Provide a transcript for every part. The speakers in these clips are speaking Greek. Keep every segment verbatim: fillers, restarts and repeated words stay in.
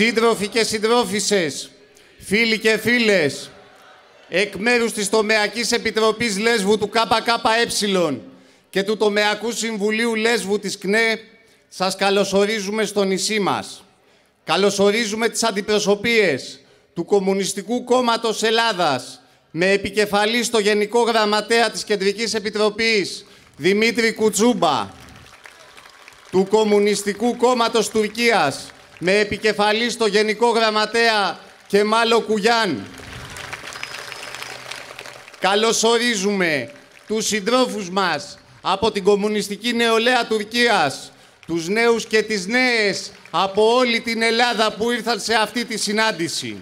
Σύντροφοι και συντρόφισσες, φίλοι και φίλες, εκ μέρους της Τομεακής Επιτροπής Λέσβου του ΚΚΕ και του Τομεακού Συμβουλίου Λέσβου της ΚΝΕ, σας καλωσορίζουμε στο νησί μας. Καλωσορίζουμε τις αντιπροσωπείες του Κομμουνιστικού Κόμματος Ελλάδας, με επικεφαλή στο Γενικό Γραμματέα της Κεντρικής Επιτροπής, Δημήτρη Κουτσούμπα, του Κομμουνιστικού Κόμματος Τουρκίας, με επικεφαλή στο Γενικό Γραμματέα Κεμάλο Κουγιάν. Καλωσορίζουμε τους συντρόφους μας από την Κομμουνιστική Νεολαία Τουρκίας, τους νέους και τις νέες από όλη την Ελλάδα που ήρθαν σε αυτή τη συνάντηση.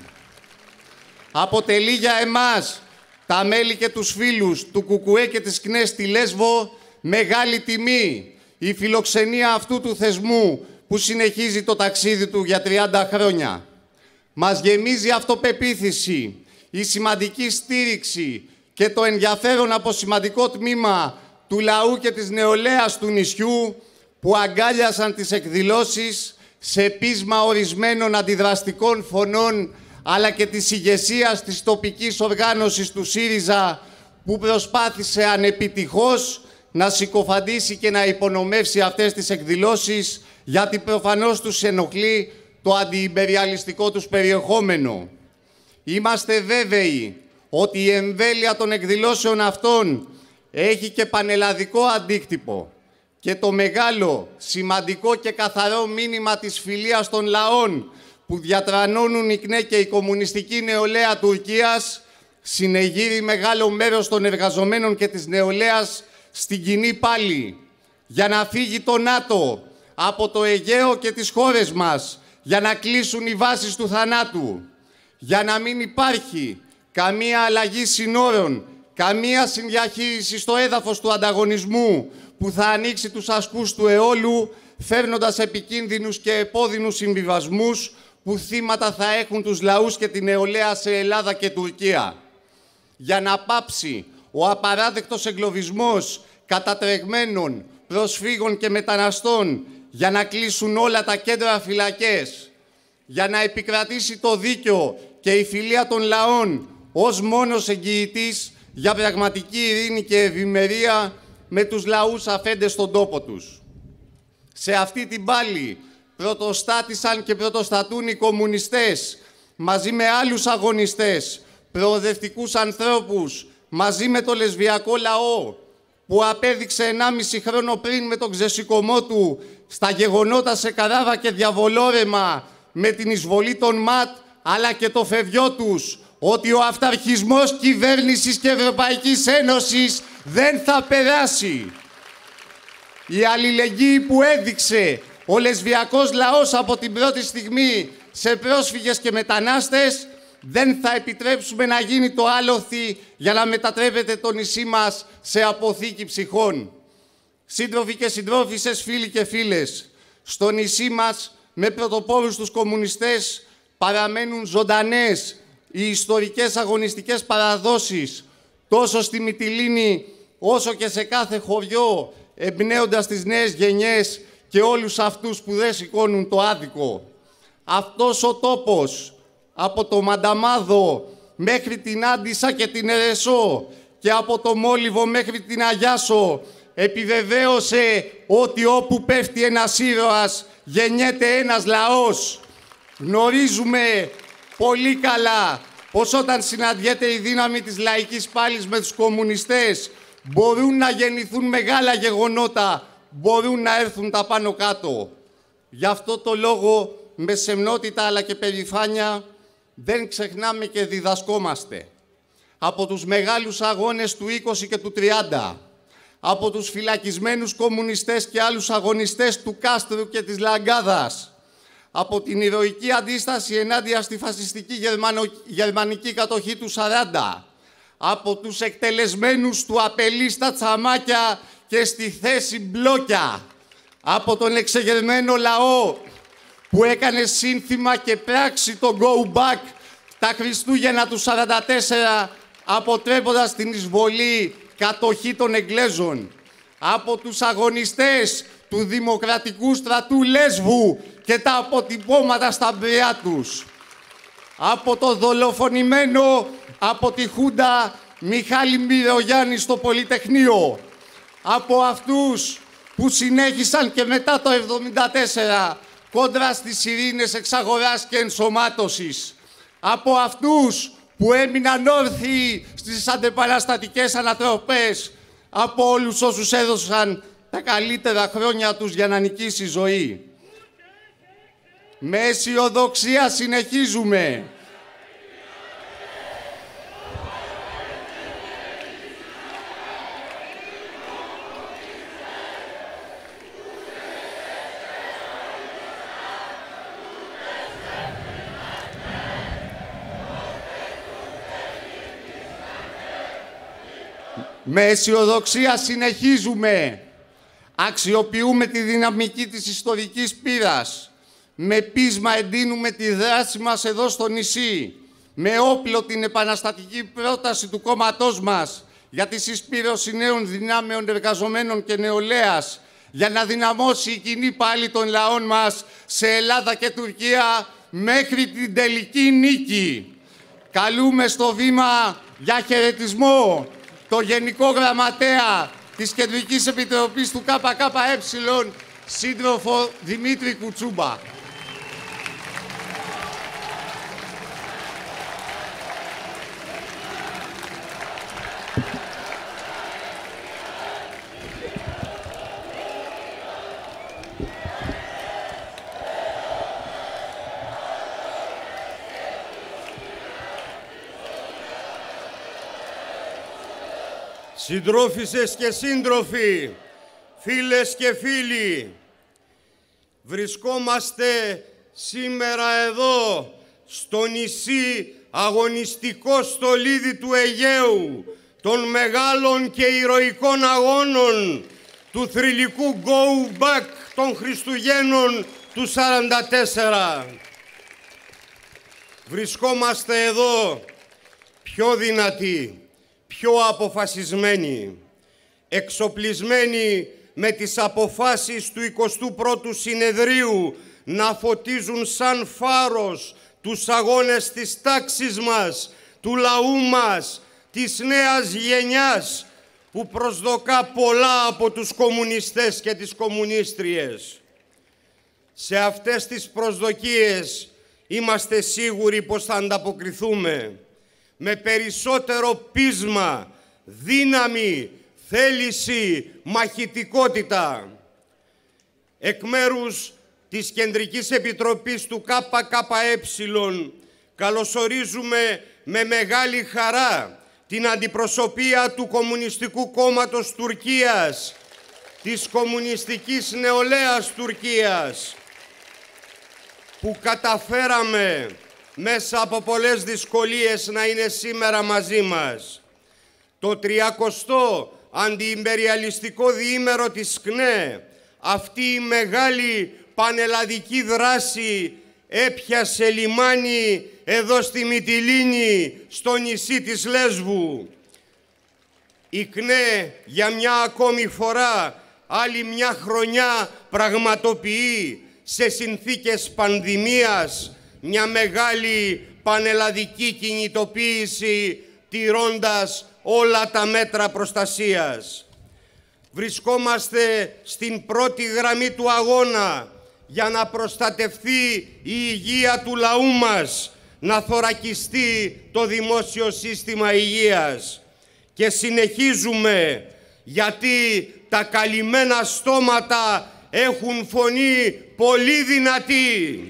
Αποτελεί για εμάς, τα μέλη και τους φίλους του ΚΚΕ και της ΚΝΕ στη Λέσβο, μεγάλη τιμή η φιλοξενία αυτού του θεσμού που συνεχίζει το ταξίδι του για τριάντα χρόνια. Μας γεμίζει αυτοπεποίθηση, η σημαντική στήριξη και το ενδιαφέρον από σημαντικό τμήμα του λαού και της νεολαίας του νησιού που αγκάλιασαν τις εκδηλώσεις σε πείσμα ορισμένων αντιδραστικών φωνών αλλά και της ηγεσίας της τοπικής οργάνωσης του ΣΥΡΙΖΑ που προσπάθησε ανεπιτυχώς να συκοφαντήσει και να υπονομεύσει αυτές τις εκδηλώσεις, γιατί προφανώς τους ενοχλεί το αντιυμπεριαλιστικό τους περιεχόμενο. Είμαστε βέβαιοι ότι η εμβέλεια των εκδηλώσεων αυτών έχει και πανελλαδικό αντίκτυπο και το μεγάλο, σημαντικό και καθαρό μήνυμα της φιλίας των λαών που διατρανώνουν η ΚΝΕ και η Κομμουνιστική Νεολαία Τουρκίας συνεγείρει μεγάλο μέρος των εργαζομένων και της νεολαίας στην κοινή πάλη για να φύγει το ΝΑΤΟ από το Αιγαίο και τις χώρες μας, για να κλείσουν οι βάσεις του θανάτου, για να μην υπάρχει καμία αλλαγή συνόρων, καμία συνδιαχείριση στο έδαφος του ανταγωνισμού που θα ανοίξει τους ασκούς του αιώλου, φέρνοντας επικίνδυνους και επώδυνους συμβιβασμούς που θύματα θα έχουν τους λαούς και την νεολαία σε Ελλάδα και Τουρκία. Για να πάψει ο απαράδεκτος εγκλωβισμός κατατρεγμένων, προσφύγων και μεταναστών, για να κλείσουν όλα τα κέντρα φυλακές, για να επικρατήσει το δίκαιο και η φιλία των λαών ως μόνος εγγυητής για πραγματική ειρήνη και ευημερία με τους λαούς αφέντες στον τόπο τους. Σε αυτή την πάλη πρωτοστάτησαν και πρωτοστατούν οι κομμουνιστές μαζί με άλλους αγωνιστές, προοδευτικούς ανθρώπους, μαζί με το λεσβιακό λαό που απέδειξε ενάμιση χρόνο πριν με τον ξεσηκωμό του στα γεγονότα σε Καράβα και Διαβολόρεμα με την εισβολή των ΜΑΤ αλλά και το φευγιό τους ότι ο αυταρχισμός κυβέρνησης και Ευρωπαϊκής Ένωσης δεν θα περάσει. Η αλληλεγγύη που έδειξε ο λεσβιακός λαός από την πρώτη στιγμή σε πρόσφυγες και μετανάστες δεν θα επιτρέψουμε να γίνει το άλοθη για να μετατρέπεται το νησί μας σε αποθήκη ψυχών. Σύντροφοι και συντρόφισσες, φίλοι και φίλες, στο νησί μας με πρωτοπόρους τους κομμουνιστές παραμένουν ζωντανές οι ιστορικές αγωνιστικές παραδόσεις τόσο στη Μυτιλήνη όσο και σε κάθε χωριό, εμπνέοντας τις νέες γενιές και όλους αυτούς που δεν σηκώνουν το άδικο. Αυτός ο τόπος, από το Μανταμάδο μέχρι την Άντισσα και την Ερεσό και από το Μόλιβο μέχρι την Αγιάσο, επιβεβαίωσε ότι όπου πέφτει ένας ήρωας γεννιέται ένας λαός. Γνωρίζουμε πολύ καλά πως όταν συναντιέται η δύναμη της λαϊκής πάλης με τους κομμουνιστές μπορούν να γεννηθούν μεγάλα γεγονότα, μπορούν να έρθουν τα πάνω κάτω. Γι' αυτό το λόγο με σεμνότητα αλλά και περηφάνεια δεν ξεχνάμε και διδασκόμαστε. Από τους μεγάλους αγώνες του είκοσι και του τριάντα, από τους φυλακισμένους κομμουνιστές και άλλους αγωνιστές του Κάστρου και της Λαγκάδας, από την ηρωική αντίσταση ενάντια στη φασιστική γερμανο... γερμανική κατοχή του σαράντα, από τους εκτελεσμένους του Απελή στα Τσαμάκια και στη θέση μπλόκια, από τον εξεγερμένο λαό που έκανε σύνθημα και πράξη το Go Back τα Χριστούγεννα του σαράντα τέσσερα, αποτρέποντας την εισβολή κατοχή των Εγγλέζων, από τους αγωνιστές του Δημοκρατικού Στρατού Λέσβου και τα αποτυπώματα στα μπριά τους. Από το δολοφονημένο από τη Χούντα Μιχάλη Μυρογιάννη στο Πολυτεχνείο. Από αυτούς που συνέχισαν και μετά το εβδομήντα τέσσερα κόντρα στις ειρήνες εξαγοράς και ενσωμάτωσης. Από αυτούς που έμειναν όρθιοι στις αντεπαναστατικές ανατροπές. Από όλους όσους έδωσαν τα καλύτερα χρόνια τους για να νικήσει η ζωή. Με αισιοδοξία συνεχίζουμε. Με αισιοδοξία συνεχίζουμε. Αξιοποιούμε τη δυναμική της ιστορικής πείρας. Με πείσμα εντείνουμε τη δράση μας εδώ στο νησί. Με όπλο την επαναστατική πρόταση του κόμματός μας για τη συσπήρωση νέων δυνάμεων εργαζομένων και νεολαίας, για να δυναμώσει η κοινή πάλη των λαών μας σε Ελλάδα και Τουρκία μέχρι την τελική νίκη. Καλούμε στο βήμα για χαιρετισμό το Γενικό Γραμματέα της Κεντρικής Επιτροπής του ΚΚΕ, σύντροφο Δημήτρη Κουτσούμπα. Συντρόφισσες και σύντροφοι, φίλες και φίλοι, βρισκόμαστε σήμερα εδώ, στο νησί αγωνιστικό στολίδι του Αιγαίου, των μεγάλων και ηρωικών αγώνων του θρυλικού Go Back των Χριστουγέννων του σαράντα τέσσερα. Βρισκόμαστε εδώ πιο δυνατοί, πιο αποφασισμένοι, εξοπλισμένοι με τις αποφάσεις του εικοστού πρώτου Συνεδρίου να φωτίζουν σαν φάρος τους αγώνες της τάξης μας, του λαού μας, της νέας γενιάς που προσδοκά πολλά από τους κομμουνιστές και τις κομμουνίστριες. Σε αυτές τις προσδοκίες είμαστε σίγουροι πως θα ανταποκριθούμε με περισσότερο πείσμα, δύναμη, θέληση, μαχητικότητα. Εκ μέρους της Κεντρικής Επιτροπής του ΚΚΕ καλωσορίζουμε με μεγάλη χαρά την αντιπροσωπεία του Κομμουνιστικού Κόμματος Τουρκίας, της Κομμουνιστικής Νεολαίας Τουρκίας, που καταφέραμε μέσα από πολλές δυσκολίες να είναι σήμερα μαζί μας. Το τριακοστό αντιυμπεριαλιστικό διήμερο της ΚΝΕ, αυτή η μεγάλη πανελλαδική δράση έπιασε λιμάνι εδώ στη Μυτιλήνη, στο νησί της Λέσβου. Η ΚΝΕ για μια ακόμη φορά, άλλη μια χρονιά πραγματοποιεί σε συνθήκες πανδημίας μια μεγάλη πανελλαδική κινητοποίηση, τηρώντας όλα τα μέτρα προστασίας. Βρισκόμαστε στην πρώτη γραμμή του αγώνα για να προστατευθεί η υγεία του λαού μας, να θωρακιστεί το δημόσιο σύστημα υγείας. Και συνεχίζουμε, γιατί τα καλυμμένα στόματα έχουν φωνή πολύ δυνατή.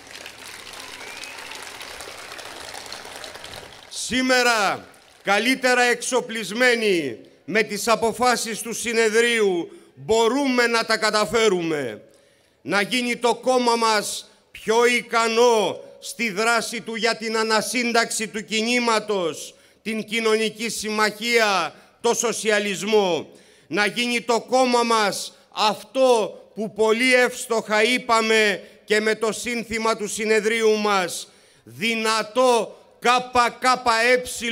Σήμερα, καλύτερα εξοπλισμένοι με τις αποφάσεις του Συνεδρίου, μπορούμε να τα καταφέρουμε. Να γίνει το κόμμα μας πιο ικανό στη δράση του για την ανασύνταξη του κινήματος, την κοινωνική συμμαχία, το σοσιαλισμό. Να γίνει το κόμμα μας αυτό που πολύ εύστοχα είπαμε και με το σύνθημα του Συνεδρίου μας, δυνατό ΚΚΕ,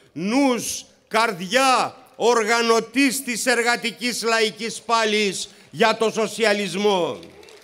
νους, καρδιά, οργανωτής της εργατικής λαϊκής πάλης για το σοσιαλισμό.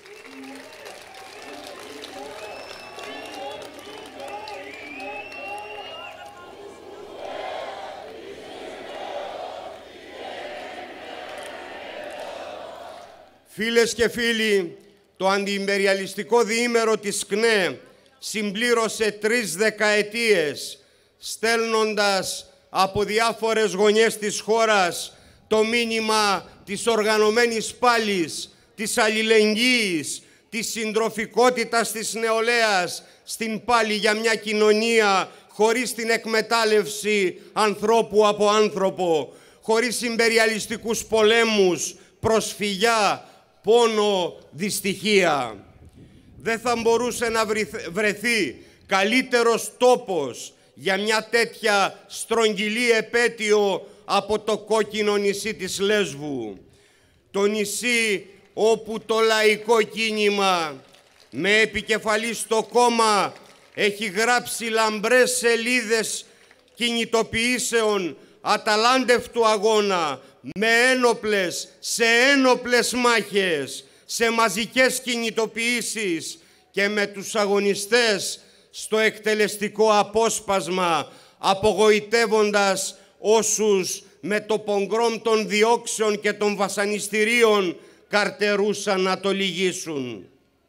Φίλες και φίλοι, το αντιιμπεριαλιστικό διήμερο της ΚΝΕ συμπλήρωσε τρεις δεκαετίες, στέλνοντας από διάφορες γωνιές της χώρας το μήνυμα της οργανωμένης πάλης, της αλληλεγγύης, της συντροφικότητας της νεολαίας στην πάλη για μια κοινωνία χωρίς την εκμετάλλευση ανθρώπου από άνθρωπο, χωρίς ιμπεριαλιστικούς πολέμους, προσφυγιά, πόνο, δυστυχία. Δεν θα μπορούσε να βρεθεί καλύτερος τόπος για μια τέτοια στρογγυλή επέτειο από το κόκκινο νησί της Λέσβου. Το νησί όπου το λαϊκό κίνημα με επικεφαλή στο κόμμα έχει γράψει λαμπρές σελίδες κινητοποιήσεων αταλάντευτου αγώνα, με ένοπλες, σε ένοπλες μάχες, σε μαζικές κινητοποιήσεις και με τους αγωνιστές στο εκτελεστικό απόσπασμα, απογοητεύοντας όσους με το πογκρόμ των διώξεων και των βασανιστήριων καρτερούσαν να το λυγίσουν.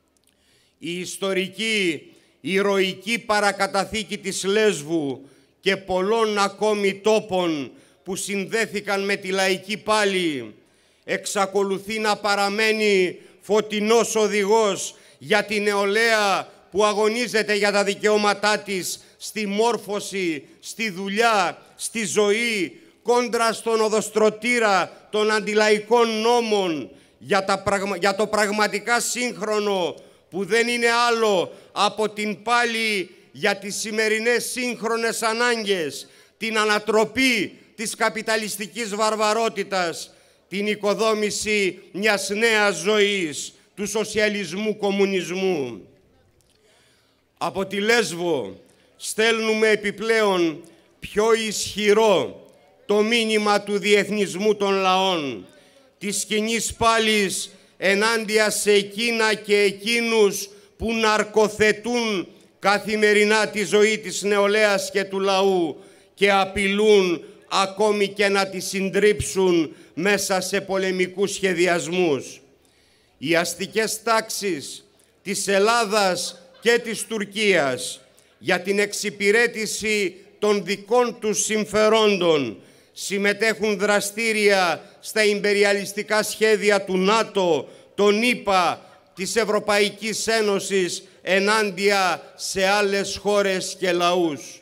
Η ιστορική, ηρωική παρακαταθήκη της Λέσβου και πολλών ακόμη τόπων που συνδέθηκαν με τη λαϊκή πάλη εξακολουθεί να παραμένει φωτεινός οδηγός για τη νεολαία που αγωνίζεται για τα δικαιώματά της στη μόρφωση, στη δουλειά, στη ζωή, κόντρα στον οδοστρωτήρα των αντιλαϊκών νόμων, για, τα πραγμα... για το πραγματικά σύγχρονο που δεν είναι άλλο από την πάλη για τις σημερινές σύγχρονες ανάγκες, την ανατροπή της καπιταλιστικής βαρβαρότητας, την οικοδόμηση μιας νέας ζωής, του σοσιαλισμού κομμουνισμού. Από τη Λέσβο στέλνουμε επιπλέον πιο ισχυρό το μήνυμα του διεθνισμού των λαών, της κοινής πάλης ενάντια σε εκείνα και εκείνους που ναρκοθετούν καθημερινά τη ζωή της νεολαίας και του λαού και απειλούν ακόμη και να τη συντρίψουν μέσα σε πολεμικούς σχεδιασμούς. Οι αστικές τάξεις της Ελλάδας και της Τουρκίας για την εξυπηρέτηση των δικών τους συμφερόντων συμμετέχουν δραστήρια στα ιμπεριαλιστικά σχέδια του ΝΑΤΟ, των ΗΠΑ, της Ευρωπαϊκής Ένωσης ενάντια σε άλλες χώρες και λαούς.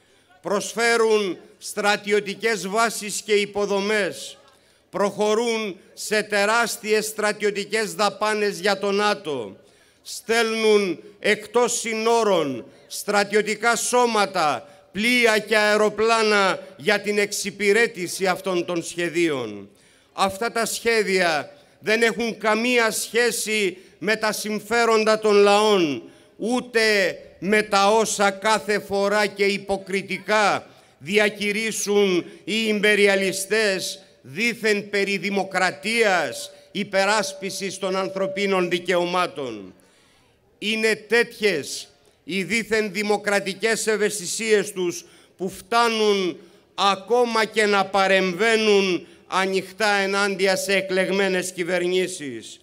Προσφέρουν στρατιωτικές βάσεις και υποδομές, προχωρούν σε τεράστιες στρατιωτικές δαπάνες για το ΝΑΤΟ, στέλνουν εκτός συνόρων στρατιωτικά σώματα, πλοία και αεροπλάνα για την εξυπηρέτηση αυτών των σχεδίων. Αυτά τα σχέδια δεν έχουν καμία σχέση με τα συμφέροντα των λαών, ούτε με τα όσα κάθε φορά και υποκριτικά διακηρύσουν οι ιμπεριαλιστές δήθεν περί δημοκρατίας, υπεράσπισης των ανθρωπίνων δικαιωμάτων. Είναι τέτοιες οι δήθεν δημοκρατικές ευαισθησίες τους που φτάνουν ακόμα και να παρεμβαίνουν ανοιχτά ενάντια σε εκλεγμένες κυβερνήσεις.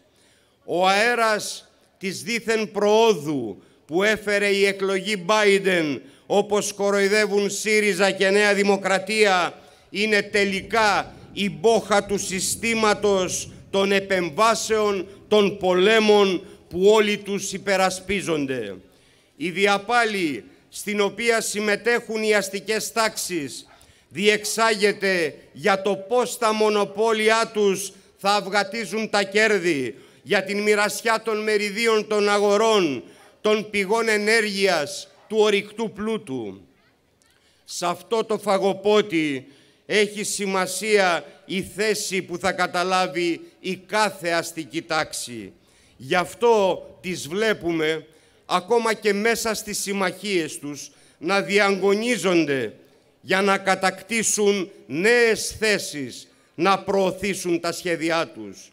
Ο αέρας της δήθεν προόδου που έφερε η εκλογή Biden, όπως κοροϊδεύουν ΣΥΡΙΖΑ και Νέα Δημοκρατία, είναι τελικά η μπόχα του συστήματος των επεμβάσεων, των πολέμων που όλοι τους υπερασπίζονται. Η διαπάλη στην οποία συμμετέχουν οι αστικές τάξεις διεξάγεται για το πώς τα μονοπόλια τους θα αυγατίζουν τα κέρδη, για την μοιρασιά των μεριδίων των αγορών, των πηγών ενέργειας, του ορυκτού πλούτου. Σε αυτό το φαγοπότη έχει σημασία η θέση που θα καταλάβει η κάθε αστική τάξη. Γι' αυτό τις βλέπουμε, ακόμα και μέσα στις συμμαχίες τους, να διαγωνίζονται για να κατακτήσουν νέες θέσεις, να προωθήσουν τα σχέδιά τους.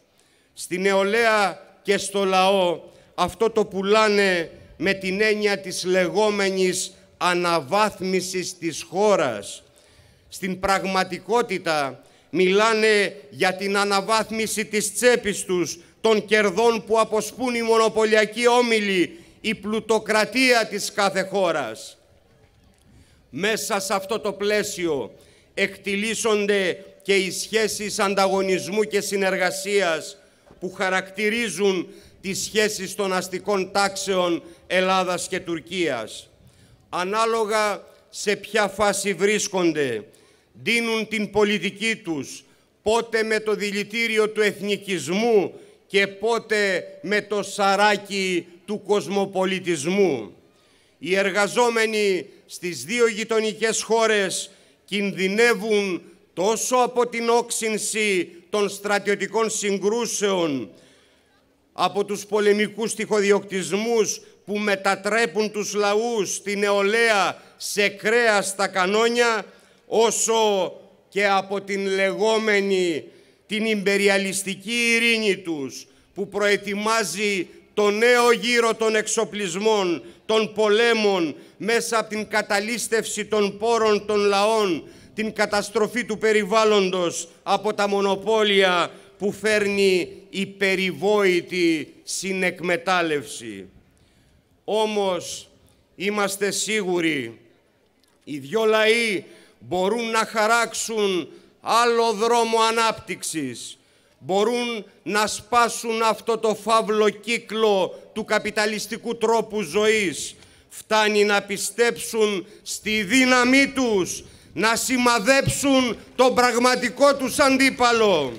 Στη νεολαία και στο λαό αυτό το πουλάνε με την έννοια της λεγόμενης αναβάθμισης της χώρας. Στην πραγματικότητα μιλάνε για την αναβάθμιση της τσέπης τους, των κερδών που αποσπούν οι μονοπωλιακοί όμιλοι, η πλουτοκρατία της κάθε χώρας. Μέσα σε αυτό το πλαίσιο εκτιλήσονται και οι σχέσεις ανταγωνισμού και συνεργασίας που χαρακτηρίζουν τις σχέσεις των αστικών τάξεων Ελλάδας και Τουρκίας. Ανάλογα σε ποια φάση βρίσκονται, δίνουν την πολιτική τους, πότε με το δηλητήριο του εθνικισμού και πότε με το σαράκι του κοσμοπολιτισμού. Οι εργαζόμενοι στις δύο γειτονικές χώρες κινδυνεύουν τόσο από την όξυνση των στρατιωτικών συγκρούσεων, από τους πολεμικούς τυχοδιοκτισμούς που μετατρέπουν τους λαούς στη νεολαία σε κρέα στα κανόνια, όσο και από την λεγόμενη την ιμπεριαλιστική ειρήνη τους, που προετοιμάζει το νέο γύρο των εξοπλισμών, των πολέμων, μέσα από την καταλήστευση των πόρων των λαών, την καταστροφή του περιβάλλοντος από τα μονοπόλια που φέρνει η περιβόητη συνεκμετάλλευση. Όμως είμαστε σίγουροι, οι δυο λαοί μπορούν να χαράξουν άλλο δρόμο ανάπτυξης, μπορούν να σπάσουν αυτό το φαύλο κύκλο του καπιταλιστικού τρόπου ζωής. Φτάνει να πιστέψουν στη δύναμή τους, να σημαδέψουν τον πραγματικό τους αντίπαλο.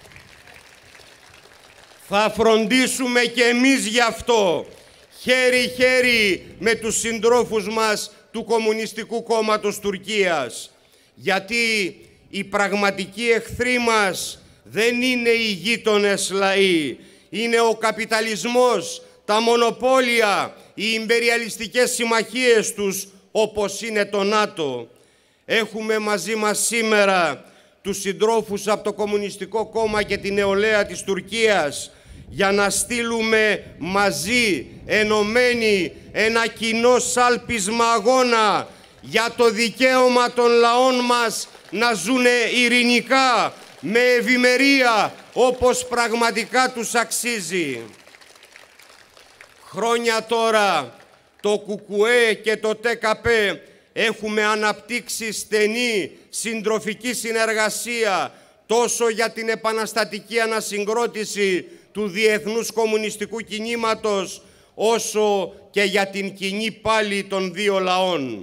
Θα φροντίσουμε και εμείς γι' αυτό, χέρι-χέρι με τους συντρόφους μας του Κομμουνιστικού Κόμματος Τουρκίας. Γιατί οι πραγματικοί εχθροί μας δεν είναι οι γείτονες λαοί, είναι ο καπιταλισμός, τα μονοπόλια, οι ιμπεριαλιστικές συμμαχίες τους, όπως είναι το ΝΑΤΟ. Έχουμε μαζί μας σήμερα τους συντρόφους από το Κομμουνιστικό Κόμμα και τη νεολαία της Τουρκίας για να στείλουμε μαζί, ενωμένοι, ένα κοινό σάλπισμα αγώνα για το δικαίωμα των λαών μας να ζουνε ειρηνικά, με ευημερία, όπως πραγματικά τους αξίζει. Χρόνια τώρα το ΚΚΕ και το ΤΚΠ έχουμε αναπτύξει στενή συντροφική συνεργασία τόσο για την επαναστατική ανασυγκρότηση του διεθνούς κομμουνιστικού κινήματος, όσο και για την κοινή πάλη των δύο λαών.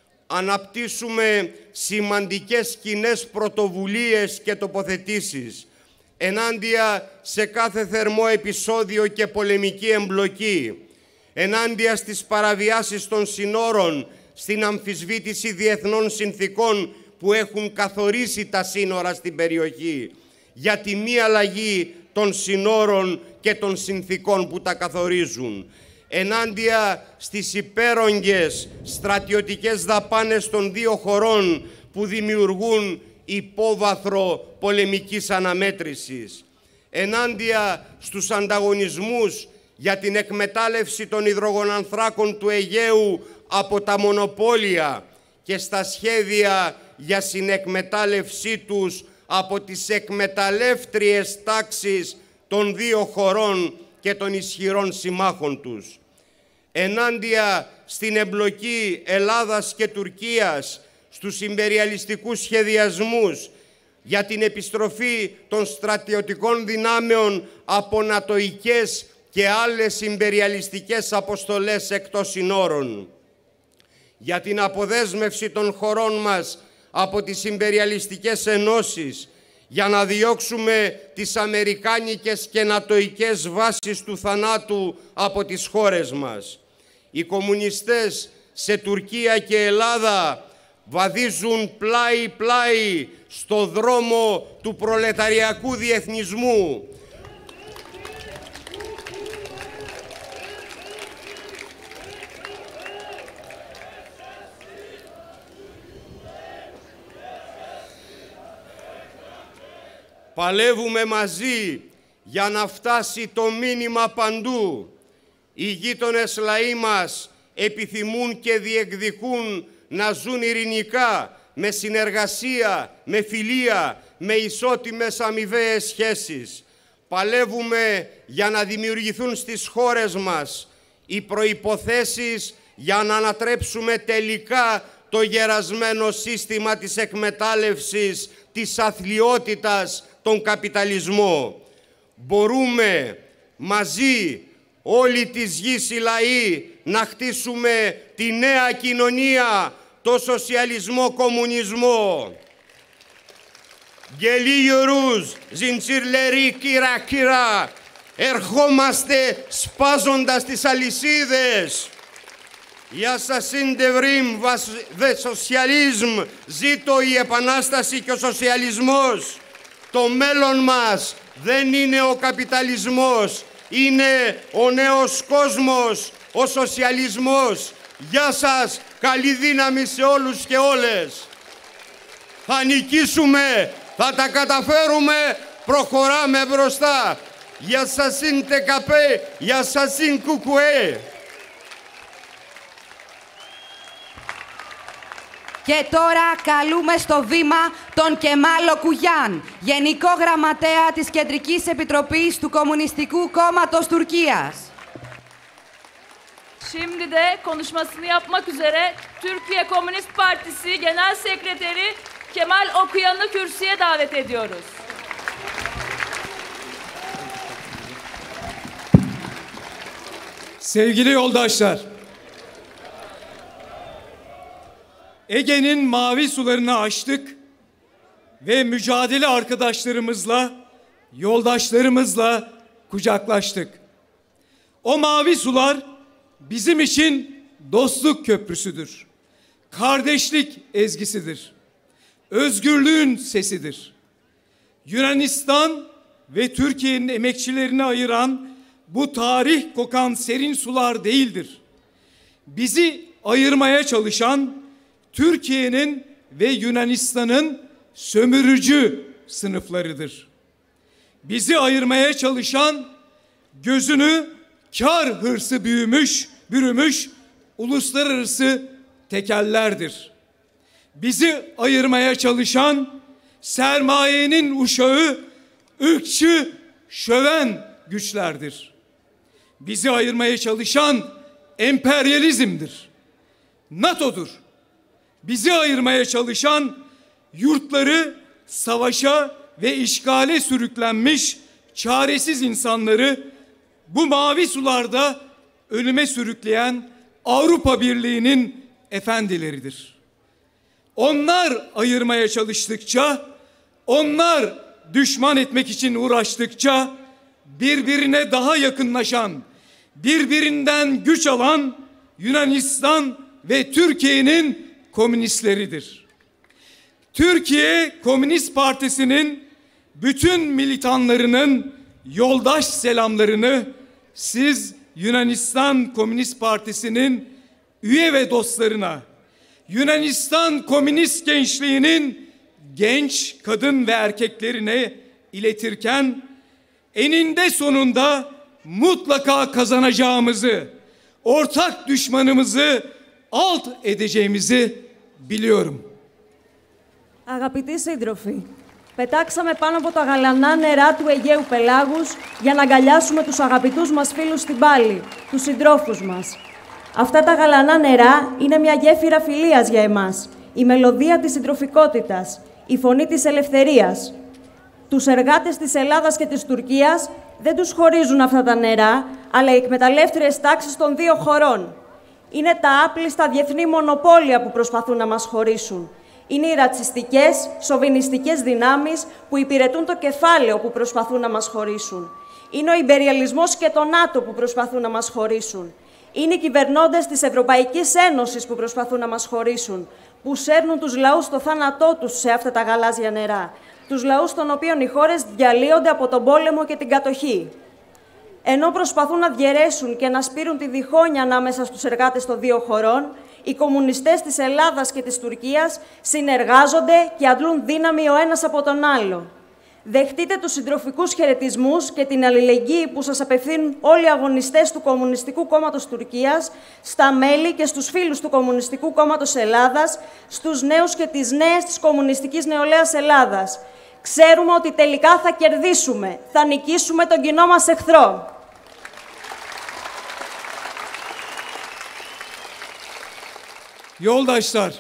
Αναπτύσσουμε σημαντικές κοινές πρωτοβουλίες και τοποθετήσεις ενάντια σε κάθε θερμό επεισόδιο και πολεμική εμπλοκή, ενάντια στις παραβιάσεις των συνόρων, στην αμφισβήτηση διεθνών συνθήκων που έχουν καθορίσει τα σύνορα στην περιοχή, για τη μη αλλαγή των συνόρων και των συνθήκων που τα καθορίζουν, ενάντια στις υπέρογγες στρατιωτικές δαπάνες των δύο χωρών που δημιουργούν υπόβαθρο πολεμικής αναμέτρησης, ενάντια στους ανταγωνισμούς για την εκμετάλλευση των υδρογονανθράκων του Αιγαίου από τα μονοπόλια και στα σχέδια για συνεκμετάλλευσή τους από τις εκμεταλλεύτριες τάξεις των δύο χωρών και των ισχυρών συμμάχων τους. Ενάντια στην εμπλοκή Ελλάδας και Τουρκίας στους ιμπεριαλιστικούς σχεδιασμούς για την επιστροφή των στρατιωτικών δυνάμεων από νατοικές και άλλες ιμπεριαλιστικές αποστολές εκτός συνόρων, για την αποδέσμευση των χωρών μας από τις ιμπεριαλιστικές ενώσεις, για να διώξουμε τις αμερικάνικες και νατοικές βάσεις του θανάτου από τις χώρες μας. Οι κομμουνιστές σε Τουρκία και Ελλάδα βαδίζουν πλάι-πλάι στο δρόμο του προλεταριακού διεθνισμού. Παλεύουμε μαζί για να φτάσει το μήνυμα παντού. Οι γείτονες λαοί μας επιθυμούν και διεκδικούν να ζουν ειρηνικά, με συνεργασία, με φιλία, με ισότιμες αμοιβαίες σχέσεις. Παλεύουμε για να δημιουργηθούν στις χώρες μας οι προϋποθέσεις για να ανατρέψουμε τελικά το γερασμένο σύστημα της εκμετάλλευσης, της αθλιότητας, τον καπιταλισμό. Μπορούμε μαζί όλοι της γης οι λαοί να χτίσουμε τη νέα κοινωνία, το σοσιαλισμό-κομμουνισμό. Γελίο ρουζ, ζιντσιρλερί κύρα κύρα, ερχόμαστε σπάζοντας τις αλυσίδες. Γεια σας Ιντευρίμ, δε σοσιαλισμ, ζήτω η επανάσταση και ο σοσιαλισμός. Το μέλλον μας δεν είναι ο καπιταλισμός, είναι ο νέος κόσμος, ο σοσιαλισμός. Γεια σας, καλή δύναμη σε όλους και όλες. Θα νικήσουμε, θα τα καταφέρουμε, προχωράμε μπροστά. Γεια σας είναι τεκαπέ, γεια σας είναι κουκουέ. Και τώρα καλούμε στο βήμα τον Κεμάλ Οκουγιάν, Γενικό Γραμματέα της Κεντρικής Επιτροπής του Komünistικού Kommatos Türkiye. Şimdi de konuşmasını yapmak üzere Türkiye Komünist Partisi Genel Sekreteri Kemal Okuyan'ı kürsüye davet ediyoruz. Sevgili yoldaşlar, Ege'nin mavi sularını aştık ve mücadele arkadaşlarımızla, yoldaşlarımızla kucaklaştık. O mavi sular bizim için dostluk köprüsüdür, kardeşlik ezgisidir, özgürlüğün sesidir. Yunanistan ve Türkiye'nin emekçilerini ayıran bu tarih kokan serin sular değildir. Bizi ayırmaya çalışan Türkiye'nin ve Yunanistan'ın sömürücü sınıflarıdır. Bizi ayırmaya çalışan gözünü kar hırsı büyümüş, bürümüş uluslararası tekellerdir. Bizi ayırmaya çalışan sermayenin uşağı ırkçı, şöven güçlerdir. Bizi ayırmaya çalışan emperyalizmdir, NATO'dur. Bizi ayırmaya çalışan yurtları savaşa ve işgale sürüklenmiş çaresiz insanları bu mavi sularda ölüme sürükleyen Avrupa Birliği'nin efendileridir. Onlar ayırmaya çalıştıkça, onlar düşman etmek için uğraştıkça birbirine daha yakınlaşan, birbirinden güç alan Yunanistan ve Türkiye'nin komünistleridir. Türkiye Komünist Partisi'nin bütün militanlarının yoldaş selamlarını siz Yunanistan Komünist Partisi'nin üye ve dostlarına, Yunanistan Komünist Gençliği'nin genç kadın ve erkeklerine iletirken eninde sonunda mutlaka kazanacağımızı, ortak düşmanımızı alt edeceğimizi biliyorum. Αγαπητοί σύντροφοι, πετάξαμε πάνω από τα γαλανά νερά του Αιγαίου Πελάγους για να αγκαλιάσουμε τους αγαπητούς μας φίλους στην πάλη, τους συντρόφους μας. Αυτά τα γαλανά νερά είναι μια γέφυρα φιλίας για εμάς, η μελωδία της συντροφικότητας, η φωνή της ελευθερίας. Τους εργάτες της Ελλάδας και της Τουρκίας δεν τους χωρίζουν αυτά τα νερά, αλλά οι εκμεταλλεύτριες τάξεις των δύο χωρών. Είναι τα άπλιστα διεθνή μονοπόλια που προσπαθούν να μας χωρίσουν. Είναι οι ρατσιστικές, σοβινιστικές δυνάμεις που υπηρετούν το κεφάλαιο που προσπαθούν να μας χωρίσουν. Είναι ο ιμπεριαλισμός και το ΝΑΤΟ που προσπαθούν να μας χωρίσουν. Είναι οι κυβερνώντες της Ευρωπαϊκής Ένωσης που προσπαθούν να μας χωρίσουν, που σέρνουν τους λαούς στο θάνατό τους σε αυτά τα γαλάζια νερά, τους λαούς των οποίων οι χώρες διαλύονται από τον πόλεμο και την κατοχή. Ενώ προσπαθούν να διαιρέσουν και να σπείρουν τη διχόνοια ανάμεσα στους εργάτες των δύο χωρών, οι κομμουνιστές της Ελλάδας και της Τουρκίας συνεργάζονται και αντλούν δύναμη ο ένας από τον άλλο. Δεχτείτε τους συντροφικούς χαιρετισμούς και την αλληλεγγύη που σας απευθύνουν όλοι οι αγωνιστές του Κομμουνιστικού Κόμματος Τουρκίας, στα μέλη και στους φίλους του Κομμουνιστικού Κόμματος Ελλάδας, στους νέους και τις νέες της Κομμουνιστικής Νεολαίας Ελλάδας. Ξέρουμε ότι τελικά θα κερδίσουμε, θα νικήσουμε τον κοινό μας εχθρό. Yoldaşlar,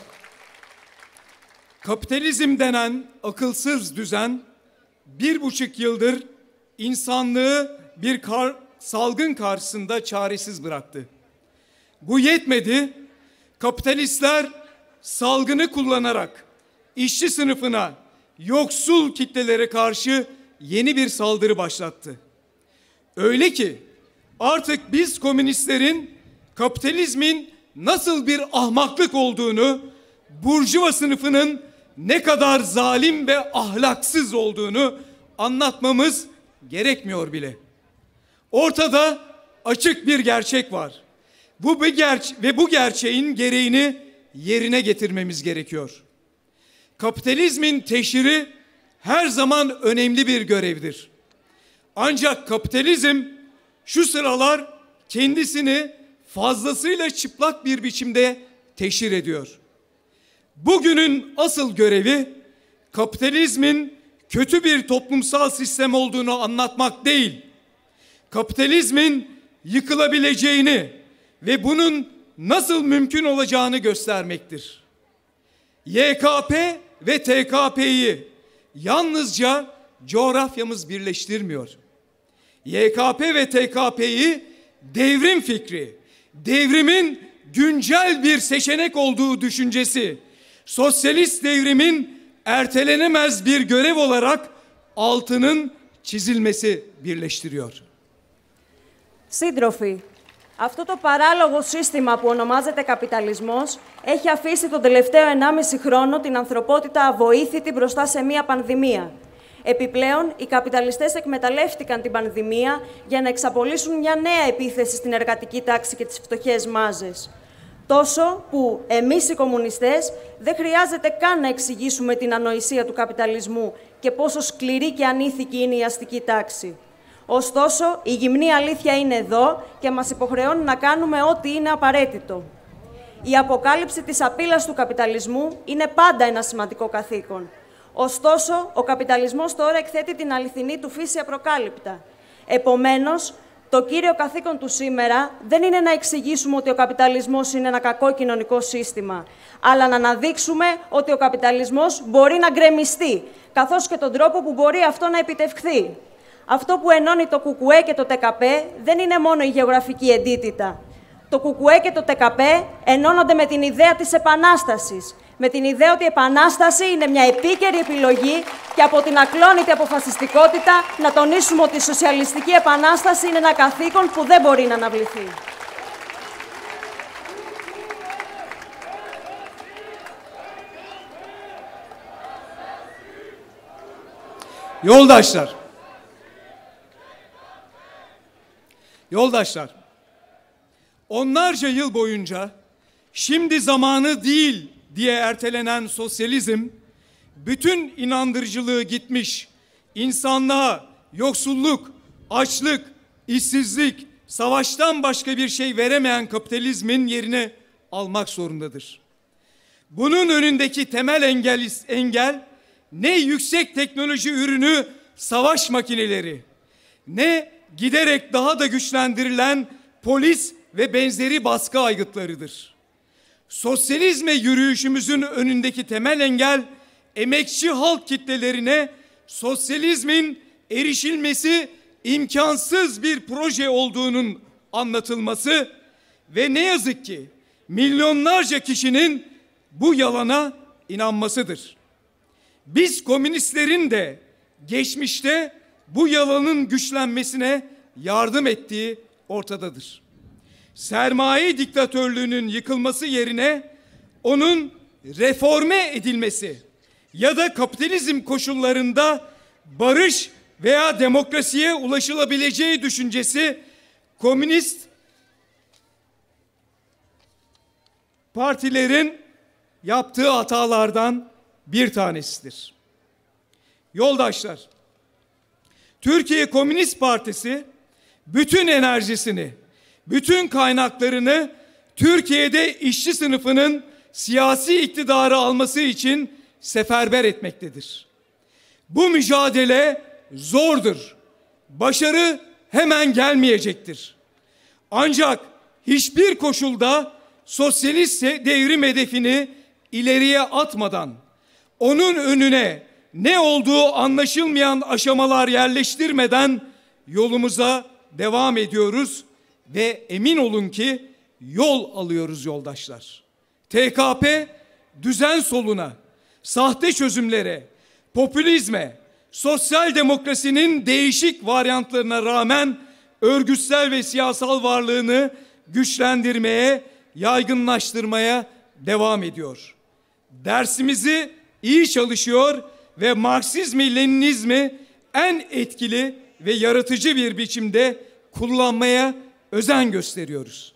kapitalizm denen akılsız düzen bir buçuk yıldır insanlığı bir kar, salgın karşısında çaresiz bıraktı. Bu yetmedi, kapitalistler salgını kullanarak işçi sınıfına, yoksul kitlelere karşı yeni bir saldırı başlattı. Öyle ki artık biz komünistlerin kapitalizmin nasıl bir ahmaklık olduğunu, burjuva sınıfının ne kadar zalim ve ahlaksız olduğunu anlatmamız gerekmiyor bile. Ortada açık bir gerçek var. Bu bir gerçe ve bu gerçeğin gereğini yerine getirmemiz gerekiyor. Kapitalizmin teşhiri her zaman önemli bir görevdir. Ancak kapitalizm şu sıralar kendisini fazlasıyla çıplak bir biçimde teşhir ediyor. Bugünün asıl görevi kapitalizmin kötü bir toplumsal sistem olduğunu anlatmak değil, kapitalizmin yıkılabileceğini ve bunun nasıl mümkün olacağını göstermektir. Y K P ve T K P'yi yalnızca coğrafyamız birleştirmiyor. Y K P ve T K P'yi devrim fikri, devrimin güncel bir seçenek olduğu düşüncesi, sosyalist devrimin ertelenemez bir görev olarak altının çizilmesi birleştiriyor. Σύντροφοι, αυτό το παράλογο σύστημα που ονομάζεται καπιταλισμός έχει αφήσει τον τελευταίο ενάμιση χρόνο την ανθρωπότητα αβοήθητη μπροστά σε μία πανδημία. Επιπλέον, οι καπιταλιστές εκμεταλλεύτηκαν την πανδημία για να εξαπολύσουν μια νέα επίθεση στην εργατική τάξη και τις φτωχές μάζες. Τόσο που εμείς οι κομμουνιστές δεν χρειάζεται καν να εξηγήσουμε την ανοησία του καπιταλισμού και πόσο σκληρή και ανήθικη είναι η αστική τάξη. Ωστόσο, η γυμνή αλήθεια είναι εδώ και μας υποχρεώνει να κάνουμε ό,τι είναι απαραίτητο. Η αποκάλυψη της απειλής του καπιταλισμού είναι πάντα ένα σημαντικό καθήκον. Ωστόσο, ο καπιταλισμός τώρα εκθέτει την αληθινή του φύση απροκάλυπτα. Επομένως, το κύριο καθήκον του σήμερα δεν είναι να εξηγήσουμε ότι ο καπιταλισμός είναι ένα κακό κοινωνικό σύστημα, αλλά να αναδείξουμε ότι ο καπιταλισμός μπορεί να γκρεμιστεί, καθώς και τον τρόπο που μπορεί αυτό να επιτευχθεί. Αυτό που ενώνει το Κουκουέ και το Τ Κ Π δεν είναι μόνο η γεωγραφική εντίτητα. Το Κουκουέ και το Τ Κ Π ενώνονται με την ιδέα της επανάστασης, με την ιδέα ότι η επανάσταση είναι μια επίκαιρη επιλογή και από την ακλόνητη αποφασιστικότητα να τονίσουμε ότι η σοσιαλιστική επανάσταση είναι ένα καθήκον που δεν μπορεί να αναβληθεί. Yoldaşlar, yoldaşlar, onlarca yıl boyunca şimdi zamanı değil diye ertelenen sosyalizm, bütün inandırıcılığı gitmiş, insanlığa yoksulluk, açlık, işsizlik, savaştan başka bir şey veremeyen kapitalizmin yerine almak zorundadır. Bunun önündeki temel engel, engel ne yüksek teknoloji ürünü savaş makineleri, ne giderek daha da güçlendirilen polis ve benzeri baskı aygıtlarıdır. Sosyalizme yürüyüşümüzün önündeki temel engel, emekçi halk kitlelerine sosyalizmin erişilmesi imkansız bir proje olduğunun anlatılması ve ne yazık ki milyonlarca kişinin bu yalana inanmasıdır. Biz komünistlerin de geçmişte bu yalanın güçlenmesine yardım ettiği ortadadır. Sermaye diktatörlüğünün yıkılması yerine onun reforme edilmesi ya da kapitalizm koşullarında barış veya demokrasiye ulaşılabileceği düşüncesi komünist partilerin yaptığı hatalardan bir tanesidir. Yoldaşlar, Türkiye Komünist Partisi bütün enerjisini, bütün kaynaklarını Türkiye'de işçi sınıfının siyasi iktidarı alması için seferber etmektedir. Bu mücadele zordur. Başarı hemen gelmeyecektir. Ancak hiçbir koşulda sosyalist devrim hedefini ileriye atmadan, onun önüne ne olduğu anlaşılmayan aşamalar yerleştirmeden yolumuza devam ediyoruz ve emin olun ki yol alıyoruz yoldaşlar. T K P düzen soluna, sahte çözümlere, popülizme, sosyal demokrasinin değişik varyantlarına rağmen örgütsel ve siyasal varlığını güçlendirmeye, yaygınlaştırmaya devam ediyor. Dersimizi iyi çalışıyor ve Marksizmi, Leninizmi en etkili ve yaratıcı bir biçimde kullanmaya özen gösteriyoruz.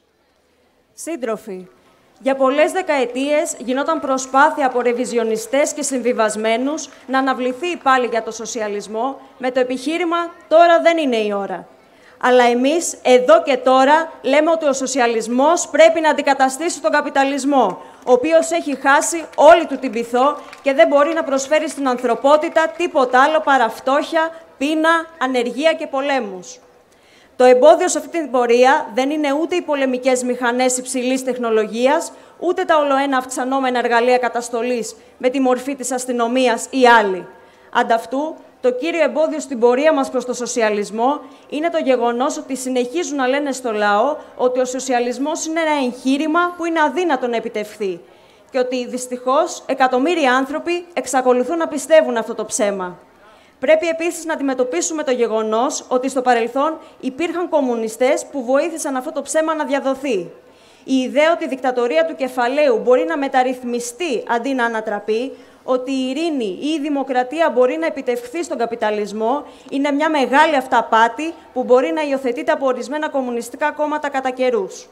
Σύντροφοι, για πολλές δεκαετίες γινόταν προσπάθεια από ρεβιζιονιστές και συμβιβασμένους να αναβληθεί πάλι για το σοσιαλισμό με το επιχείρημα «τώρα δεν είναι η ώρα». Αλλά εμείς εδώ και τώρα λέμε ότι ο σοσιαλισμός πρέπει να αντικαταστήσει τον καπιταλισμό, ο οποίος έχει χάσει όλη του την πειθό και δεν μπορεί να προσφέρει στην ανθρωπότητα τίποτα άλλο παρά φτώχεια, πείνα, ανεργία και πολέμους. Το εμπόδιο σε αυτή την πορεία δεν είναι ούτε οι πολεμικές μηχανές υψηλής τεχνολογίας, ούτε τα ολοένα αυξανόμενα εργαλεία καταστολής με τη μορφή της αστυνομίας ή άλλοι. Ανταυτού, το κύριο εμπόδιο στην πορεία μας προς το σοσιαλισμό είναι το γεγονός ότι συνεχίζουν να λένε στο λαό ότι ο σοσιαλισμός είναι ένα εγχείρημα που είναι αδύνατο να επιτευχθεί και ότι δυστυχώς εκατομμύρια άνθρωποι εξακολουθούν να πιστεύουν αυτό το ψέμα. Πρέπει επίσης να αντιμετωπίσουμε το γεγονός ότι στο παρελθόν υπήρχαν κομμουνιστές που βοήθησαν αυτό το ψέμα να διαδοθεί. Η ιδέα ότι η δικτατορία του κεφαλαίου μπορεί να μεταρρυθμιστεί αντί να ανατραπεί, ότι η ειρήνη ή η δημοκρατία μπορεί να επιτευχθεί στον καπιταλισμό, είναι μια μεγάλη αυταπάτη που μπορεί να υιοθετείται από ορισμένα κομμουνιστικά κόμματα κατά καιρούς.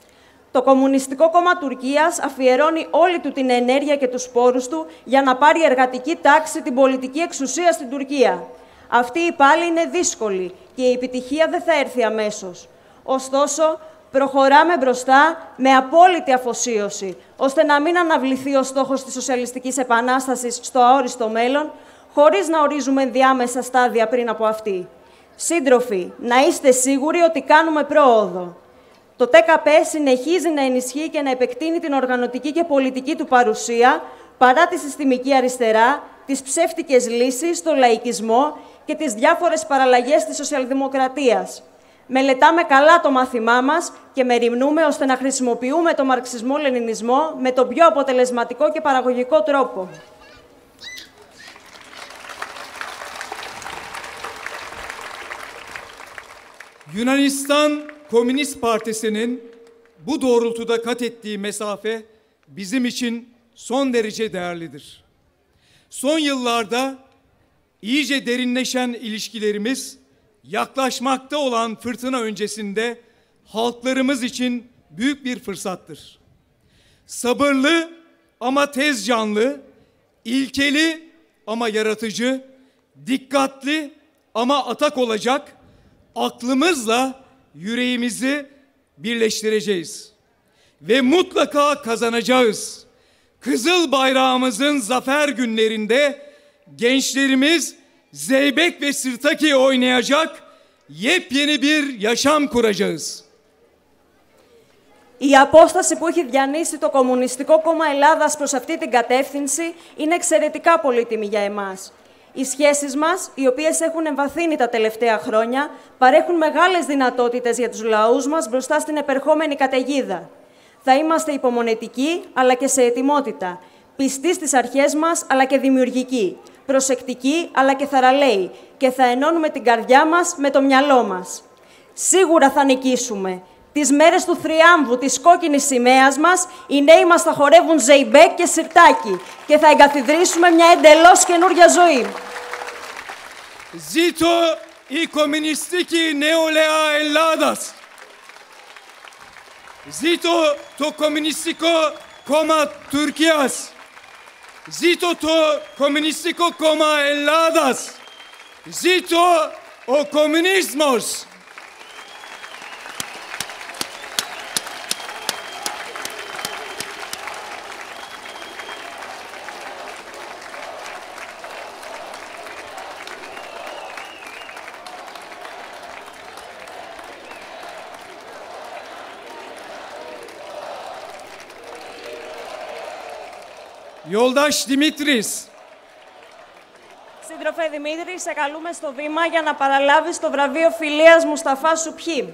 Το Κομμουνιστικό Κόμμα Τουρκίας αφιερώνει όλη του την ενέργεια και τους πόρους του για να πάρει η εργατική τάξη την πολιτική εξουσία στην Τουρκία. Αυτή η πάλη είναι δύσκολη και η επιτυχία δεν θα έρθει αμέσως. Ωστόσο, προχωράμε μπροστά με απόλυτη αφοσίωση, ώστε να μην αναβληθεί ο στόχος της σοσιαλιστικής επανάστασης στο αόριστο μέλλον, χωρίς να ορίζουμε ενδιάμεσα στάδια πριν από αυτή. Σύντροφοι, να είστε σίγουροι ότι κάνουμε πρόοδο. Το Τ Κ Π συνεχίζει να ενισχύει και να επεκτείνει την οργανωτική και πολιτική του παρουσία, παρά τη συστημική αριστερά, τις ψεύτικες λύσεις, τον λαϊκισμό και τις διάφορες παραλλαγές της σοσιαλδημοκρατίας. Μελετάμε καλά το μάθημά μας και μεριμνούμε ώστε να χρησιμοποιούμε το μαρξισμό-λενινισμό με τον πιο αποτελεσματικό και παραγωγικό τρόπο. Yunanistan Komünist Partisi'nin bu doğrultuda kat ettiği mesafe bizim için son derece değerlidir. Son yıllarda iyice derinleşen ilişkilerimiz, yaklaşmakta olan fırtına öncesinde halklarımız için büyük bir fırsattır. Sabırlı ama tez canlı, ilkeli ama yaratıcı, dikkatli ama atak olacak, aklımızla yüreğimizi birleştireceğiz. Ve mutlaka kazanacağız. Kızıl bayrağımızın zafer günlerinde gençlerimiz zeybek ve sırtaki oynayacak, yepyeni bir yaşam kuracağız. Η απόσταση που έχει διανύσει το Κομμουνιστικό Κόμμα Ελλάδας προς αυτή την κατεύθυνση είναι εξαιρετικά πολύτιμη για εμάς. Οι σχέσεις μας, οι οποίες έχουν εμβαθύνει τα τελευταία χρόνια, παρέχουν μεγάλες δυνατότητες για τους λαούς μας μπροστά στην επερχόμενη καταιγίδα. Θα είμαστε υπομονετικοί, αλλά και σε ετοιμότητα, πιστοί στις αρχές μας, αλλά και δημιουργικοί, προσεκτικοί, αλλά και θαραλέοι, και θα ενώνουμε την καρδιά μας με το μυαλό μας. Σίγουρα θα νικήσουμε. Τις μέρες του θριάμβου της κόκκινης σημαίας μας, οι νέοι μας θα χορεύουν ζεϊμπέκ και σιρτάκι και θα εγκαθιδρύσουμε μια εντελώς καινούργια ζωή. Zito i komunistiki neolea Elladas. Zito to komunistiko koma Türkias. Zito to komunistiko koma Elladas. Zito ο κομμουνισμός. Yoldaş Dimitris. Σύντροφε Δημήτρη, σε καλούμε στο βήμα για να παραλάβεις το βραβείο φιλίας Μουσταφά Σουπχή.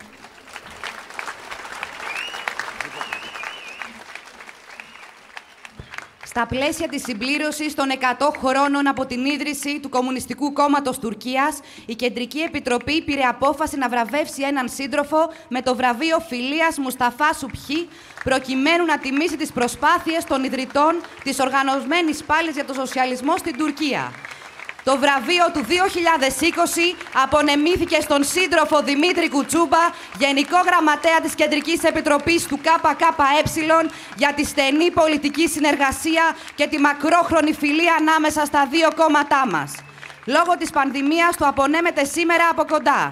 Στα πλαίσια της συμπλήρωσης των εκατό χρόνων από την ίδρυση του Κομμουνιστικού Κόμματος Τουρκίας, η Κεντρική Επιτροπή πήρε απόφαση να βραβεύσει έναν σύντροφο με το βραβείο φιλίας Μουσταφά Σουπχή, προκειμένου να τιμήσει τις προσπάθειες των ιδρυτών της οργανωμένης πάλης για το σοσιαλισμό στην Τουρκία. Το βραβείο του δύο χιλιάδες είκοσι απονεμήθηκε στον σύντροφο Δημήτρη Κουτσούμπα, Γενικό Γραμματέα της Κεντρικής Επιτροπής του ΚΚΕ, για τη στενή πολιτική συνεργασία και τη μακρόχρονη φιλία ανάμεσα στα δύο κόμματά μας. Λόγω της πανδημίας το απονέμεται σήμερα από κοντά.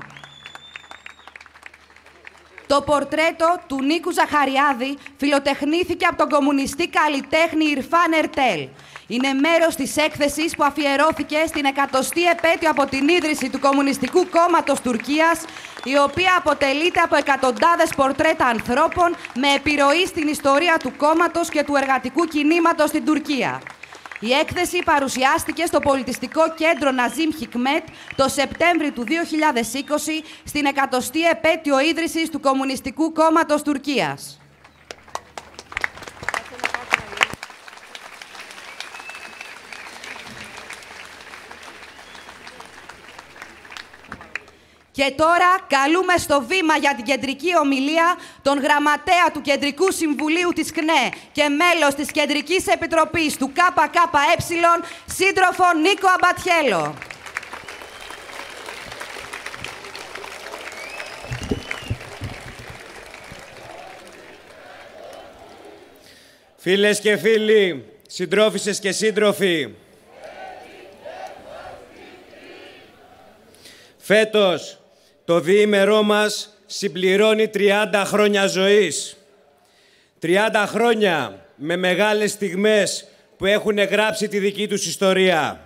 Το πορτρέτο του Νίκου Ζαχαριάδη φιλοτεχνήθηκε από τον κομμουνιστή καλλιτέχνη Ιρφάν Ερτέλ. Είναι μέρος της έκθεσης που αφιερώθηκε στην εκατοστή επέτειο από την ίδρυση του Κομμουνιστικού Κόμματος Τουρκίας, η οποία αποτελείται από εκατοντάδες πορτρέτα ανθρώπων με επιρροή στην ιστορία του κόμματος και του εργατικού κινήματος στην Τουρκία. Η έκθεση παρουσιάστηκε στο Πολιτιστικό Κέντρο Ναζίμ Χικμέτ το Σεπτέμβρη του δύο χιλιάδες είκοσι στην εκατοστή επέτειο ίδρυσης του Κομμουνιστικού Κόμματος Τουρκίας. Και τώρα καλούμε στο βήμα για την κεντρική ομιλία τον γραμματέα του Κεντρικού Συμβουλίου της ΚΝΕ και μέλος της Κεντρικής Επιτροπής του ΚΚΕ, σύντροφο Νίκο Αμπατιέλο. Φίλες και φίλοι, συντρόφισσες και σύντροφοι, φέτος το διήμερό μας συμπληρώνει τριάντα χρόνια ζωής. τριάντα χρόνια με μεγάλες στιγμές που έχουν γράψει τη δική τους ιστορία.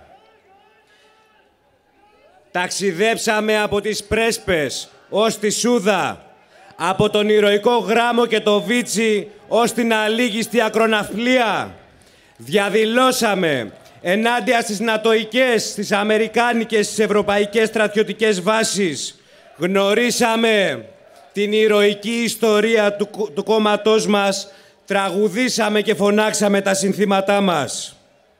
Ταξιδέψαμε από τις Πρέσπες ως τη Σούδα, από τον ηρωικό Γράμμο και το Βίτσι ως την αλήγιστη ακροναυπλία. Διαδηλώσαμε ενάντια στις νατοικές, στις αμερικάνικες, στις ευρωπαϊκές στρατιωτικές βάσεις. Γνωρίσαμε την ηρωική ιστορία του, του κόμματός μας, τραγουδήσαμε και φωνάξαμε τα συνθήματά μας.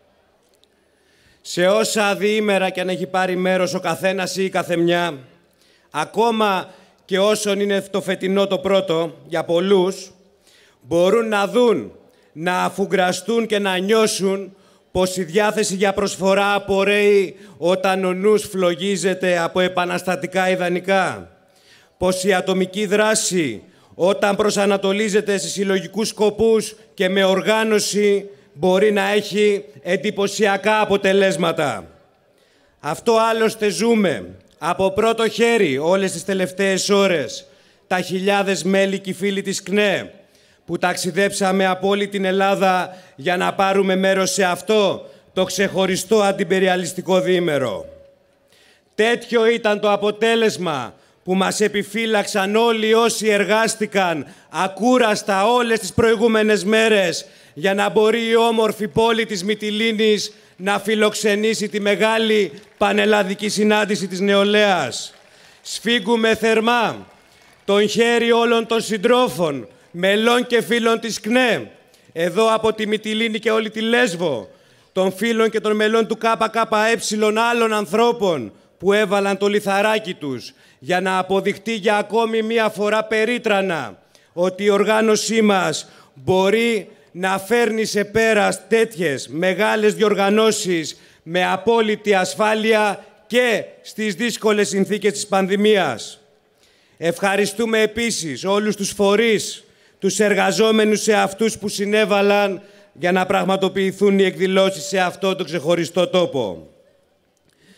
Σε όσα διήμερα κι αν έχει πάρει μέρος ο καθένας ή η καθεμιά, ακόμα και όσον είναι το φετινό το πρώτο, για πολλούς, μπορούν να δουν, να αφουγκραστούν και να νιώσουν πως η διάθεση για προσφορά απορρέει όταν ο νους φλογίζεται από επαναστατικά ιδανικά. Πως η ατομική δράση όταν προσανατολίζεται σε συλλογικούς σκοπούς και με οργάνωση μπορεί να έχει εντυπωσιακά αποτελέσματα. Αυτό άλλωστε ζούμε από πρώτο χέρι όλες τις τελευταίες ώρες, τα χιλιάδες μέλη και φίλοι της ΚΝΕ, που ταξιδέψαμε από όλη την Ελλάδα για να πάρουμε μέρος σε αυτό το ξεχωριστό αντιπεριαλιστικό διήμερο. Τέτοιο ήταν το αποτέλεσμα που μας επιφύλαξαν όλοι όσοι εργάστηκαν ακούραστα όλες τις προηγούμενες μέρες για να μπορεί η όμορφη πόλη της Μυτιλήνης να φιλοξενήσει τη μεγάλη πανελλαδική συνάντηση της νεολαίας. Σφίγγουμε θερμά τον χέρι όλων των συντρόφων, μελών και φίλων της ΚΝΕ, εδώ από τη Μυτιλήνη και όλη τη Λέσβο, των φίλων και των μελών του ΚΚΕ, άλλων ανθρώπων που έβαλαν το λιθαράκι τους για να αποδειχτεί για ακόμη μία φορά περίτρανα ότι η οργάνωσή μας μπορεί να φέρνει σε πέρας τέτοιες μεγάλες διοργανώσεις με απόλυτη ασφάλεια και στις δύσκολες συνθήκες της πανδημίας. Ευχαριστούμε επίσης όλους τους φορείς, τους εργαζόμενους σε αυτούς που συνέβαλαν για να πραγματοποιηθούν οι εκδηλώσεις σε αυτό το ξεχωριστό τόπο.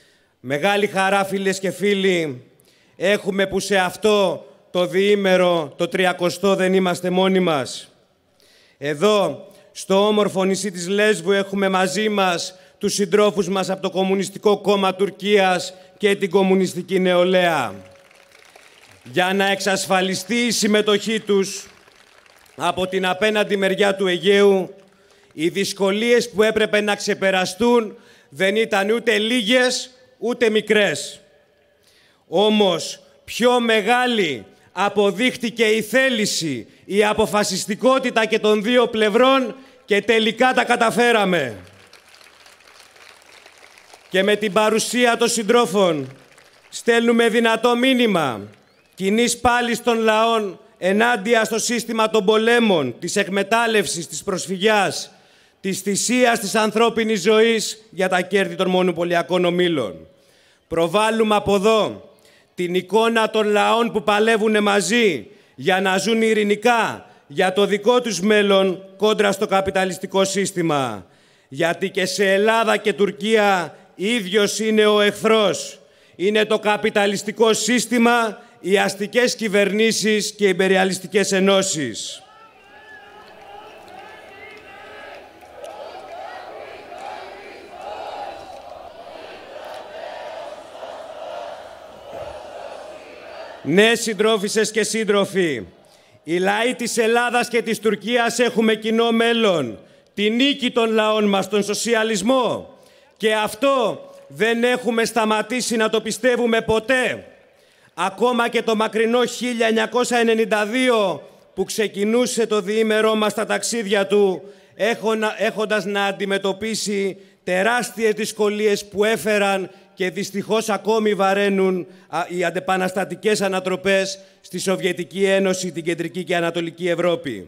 Μεγάλη χαρά, φίλες και φίλοι, έχουμε που σε αυτό το διήμερο, το τριακοστό, δεν είμαστε μόνοι μας. Εδώ, στο όμορφο νησί της Λέσβου, έχουμε μαζί μας τους συντρόφους μας από το Κομμουνιστικό Κόμμα Τουρκίας και την Κομμουνιστική Νεολαία. Για να εξασφαλιστεί η συμμετοχή τους από την απέναντι μεριά του Αιγαίου, οι δυσκολίες που έπρεπε να ξεπεραστούν δεν ήταν ούτε λίγες, ούτε μικρές. Όμως, πιο μεγάλη αποδείχτηκε η θέληση, η αποφασιστικότητα και των δύο πλευρών και τελικά τα καταφέραμε. Και με την παρουσία των συντρόφων στέλνουμε δυνατό μήνυμα κοινής πάλης των λαών ενάντια στο σύστημα των πολέμων, της εκμετάλλευσης, της προσφυγιάς, της θυσίας της ανθρώπινης ζωής για τα κέρδη των μονοπωλιακών ομίλων. Προβάλλουμε από εδώ την εικόνα των λαών που παλεύουν μαζί για να ζουν ειρηνικά για το δικό τους μέλλον κόντρα στο καπιταλιστικό σύστημα. Γιατί και σε Ελλάδα και Τουρκία ίδιος είναι ο εχθρός. Είναι το καπιταλιστικό σύστημα, οι αστικές κυβερνήσεις και οι υπεριαλιστικές ενώσεις. Ναι, συντρόφισσες και σύντροφοι, οι λαοί της Ελλάδας και της Τουρκίας έχουμε κοινό μέλλον, τη νίκη των λαών μας, τον σοσιαλισμό. Και αυτό δεν έχουμε σταματήσει να το πιστεύουμε ποτέ. Ακόμα και το μακρινό χίλια εννιακόσια ενενήντα δύο που ξεκινούσε το διήμερό μας στα ταξίδια του, έχοντας να αντιμετωπίσει τεράστιες δυσκολίες που έφεραν και δυστυχώς ακόμη βαραίνουν οι αντεπαναστατικές ανατροπές στη Σοβιετική Ένωση, την Κεντρική και Ανατολική Ευρώπη.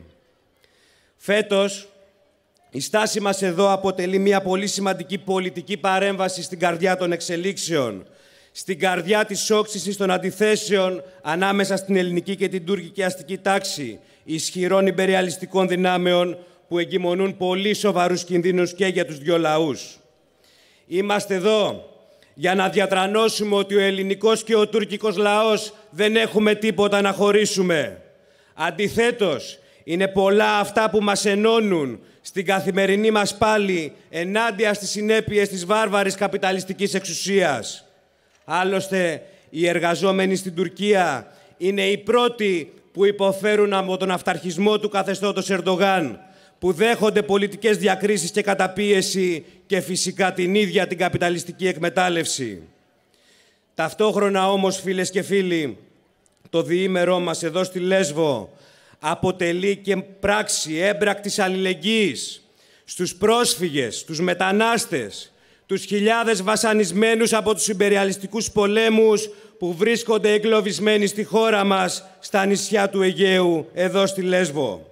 Φέτος, η στάση μας εδώ αποτελεί μια πολύ σημαντική πολιτική παρέμβαση στην καρδιά των εξελίξεων, στην καρδιά της όξυσης των αντιθέσεων ανάμεσα στην ελληνική και την τουρκική αστική τάξη, ισχυρών υπεριαλιστικών δυνάμεων που εγκυμονούν πολύ σοβαρούς κινδύνους και για τους δύο λαούς. Είμαστε εδώ για να διατρανώσουμε ότι ο ελληνικός και ο τουρκικός λαός δεν έχουμε τίποτα να χωρίσουμε. Αντιθέτως, είναι πολλά αυτά που μας ενώνουν στην καθημερινή μας πάλη ενάντια στις συνέπειες της βάρβαρης καπιταλιστικής εξουσίας. Άλλωστε, οι εργαζόμενοι στην Τουρκία είναι οι πρώτοι που υποφέρουν από τον αυταρχισμό του καθεστώτος Ερντογάν, που δέχονται πολιτικές διακρίσεις και καταπίεση και φυσικά την ίδια την καπιταλιστική εκμετάλλευση. Ταυτόχρονα όμως, φίλες και φίλοι, το διήμερό μας εδώ στη Λέσβο αποτελεί και πράξη έμπρακτης αλληλεγγύης στους πρόσφυγες, τους μετανάστες, τους χιλιάδες βασανισμένους από τους ιμπεριαλιστικούς πολέμους που βρίσκονται εγκλωβισμένοι στη χώρα μας, στα νησιά του Αιγαίου, εδώ στη Λέσβο.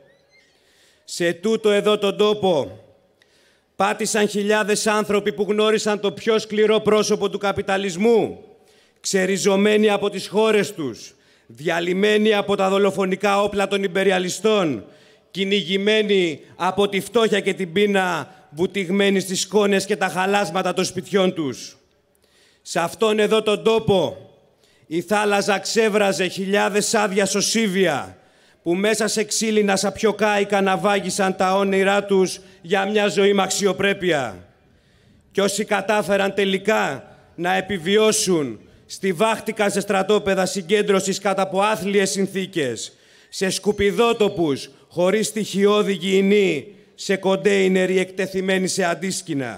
Σε τούτο εδώ τον τόπο πάτησαν χιλιάδες άνθρωποι που γνώρισαν το πιο σκληρό πρόσωπο του καπιταλισμού, ξεριζωμένοι από τις χώρες τους, διαλυμένοι από τα δολοφονικά όπλα των ιμπεριαλιστών, κυνηγημένοι από τη φτώχεια και την πείνα, βουτυγμένοι στις σκόνες και τα χαλάσματα των σπιτιών τους. Σε αυτόν εδώ τον τόπο η θάλασσα ξέβραζε χιλιάδες άδεια σωσίβια που μέσα σε ξύλινα σαπιοκάικα ναυάγησαν τα όνειρά τους για μια ζωή με αξιοπρέπεια. Κι όσοι κατάφεραν τελικά να επιβιώσουν στη βάχτικα σε στρατόπεδα συγκέντρωσης κατά από άθλιες συνθήκες, σε σκουπιδότοπους χωρίς στοιχειώδη υγιεινή, σε κοντέινερ εκτεθειμένοι σε αντίσκηνα.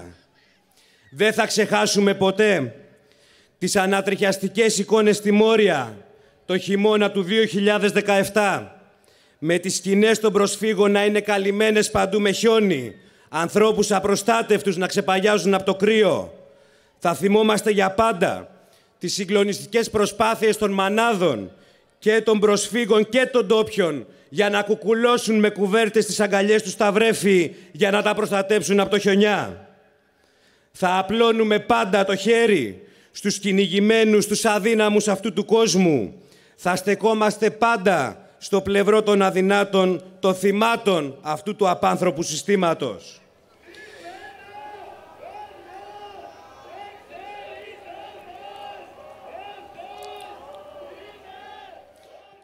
Δεν θα ξεχάσουμε ποτέ τις ανατριχιαστικές εικόνες στη Μόρια το χειμώνα του δύο χιλιάδες δεκαεπτά, με τις σκηνές των προσφύγων να είναι καλυμμένες παντού με χιόνι, ανθρώπους απροστάτευτους να ξεπαγιάζουν από το κρύο. Θα θυμόμαστε για πάντα τις συγκλονιστικές προσπάθειες των μανάδων και των προσφύγων και των ντόπιων για να κουκουλώσουν με κουβέρτες τις αγκαλιές τους στα βρέφη για να τα προστατέψουν από το χιονιά. Θα απλώνουμε πάντα το χέρι στους κυνηγημένους, στους αδύναμους αυτού του κόσμου. Θα στεκόμαστε πάντα στο πλευρό των αδυνάτων, των θυμάτων αυτού του απάνθρωπου συστήματος.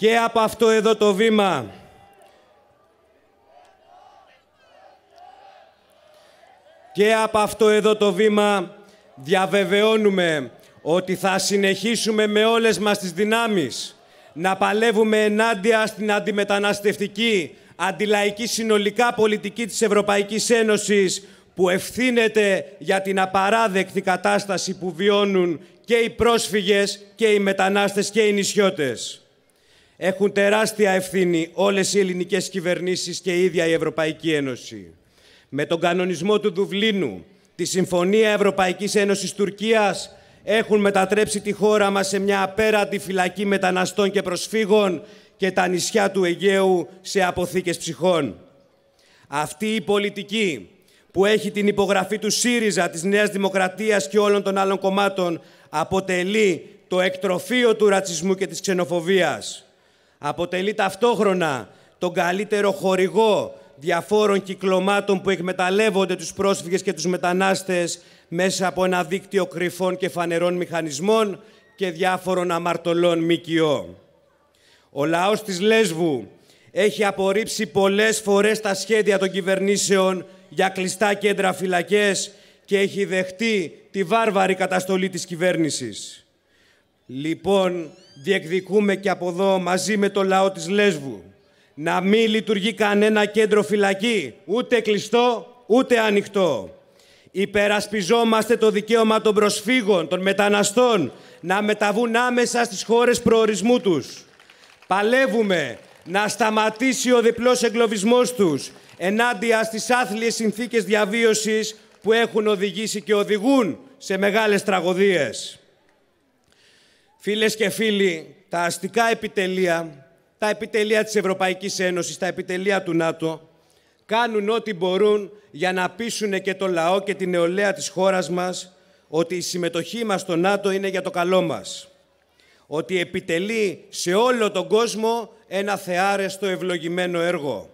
Και από αυτό εδώ το βήμα και από αυτό εδώ το βήμα διαβεβαιώνουμε ότι θα συνεχίσουμε με όλες μας τις δυνάμεις να παλεύουμε ενάντια στην αντιμεταναστευτική, αντιλαϊκή συνολικά πολιτική της Ευρωπαϊκής Ένωσης που ευθύνεται για την απαράδεκτη κατάσταση που βιώνουν και οι πρόσφυγες και οι μετανάστες και οι νησιώτες. Έχουν τεράστια ευθύνη όλες οι ελληνικές κυβερνήσεις και η ίδια η Ευρωπαϊκή Ένωση. Με τον κανονισμό του Δουβλίνου, τη Συμφωνία Ευρωπαϊκής Ένωσης Τουρκίας, έχουν μετατρέψει τη χώρα μας σε μια απέραντη φυλακή μεταναστών και προσφύγων και τα νησιά του Αιγαίου σε αποθήκες ψυχών. Αυτή η πολιτική που έχει την υπογραφή του ΣΥΡΙΖΑ, της Νέας Δημοκρατίας και όλων των άλλων κομμάτων αποτελεί το εκτροφείο του ρατσισμού και της ξενοφοβίας. Αποτελεί ταυτόχρονα τον καλύτερο χορηγό διαφόρων κυκλωμάτων που εκμεταλλεύονται τους πρόσφυγες και τους μετανάστες μέσα από ένα δίκτυο κρυφών και φανερών μηχανισμών και διάφορων αμαρτωλών ΜΚΟ. Ο λαός της Λέσβου έχει απορρίψει πολλές φορές τα σχέδια των κυβερνήσεων για κλειστά κέντρα φυλακές και έχει δεχτεί τη βάρβαρη καταστολή της κυβέρνησης. Λοιπόν, διεκδικούμε και από εδώ μαζί με το λαό της Λέσβου να μην λειτουργεί κανένα κέντρο φυλακή, ούτε κλειστό, ούτε ανοιχτό. Υπερασπιζόμαστε το δικαίωμα των προσφύγων, των μεταναστών, να μεταβούν άμεσα στις χώρες προορισμού τους. Παλεύουμε να σταματήσει ο διπλός εγκλωβισμός τους ενάντια στις άθλιες συνθήκες διαβίωσης που έχουν οδηγήσει και οδηγούν σε μεγάλες τραγωδίες. Φίλες και φίλοι, τα αστικά επιτελεία, τα επιτελεία της Ευρωπαϊκής Ένωσης, τα επιτελεία του ΝΑΤΟ, κάνουν ό,τι μπορούν για να πείσουν και το λαό και την νεολαία της χώρας μας ότι η συμμετοχή μας στο ΝΑΤΟ είναι για το καλό μας. Ότι επιτελεί σε όλο τον κόσμο ένα θεάρεστο ευλογημένο έργο.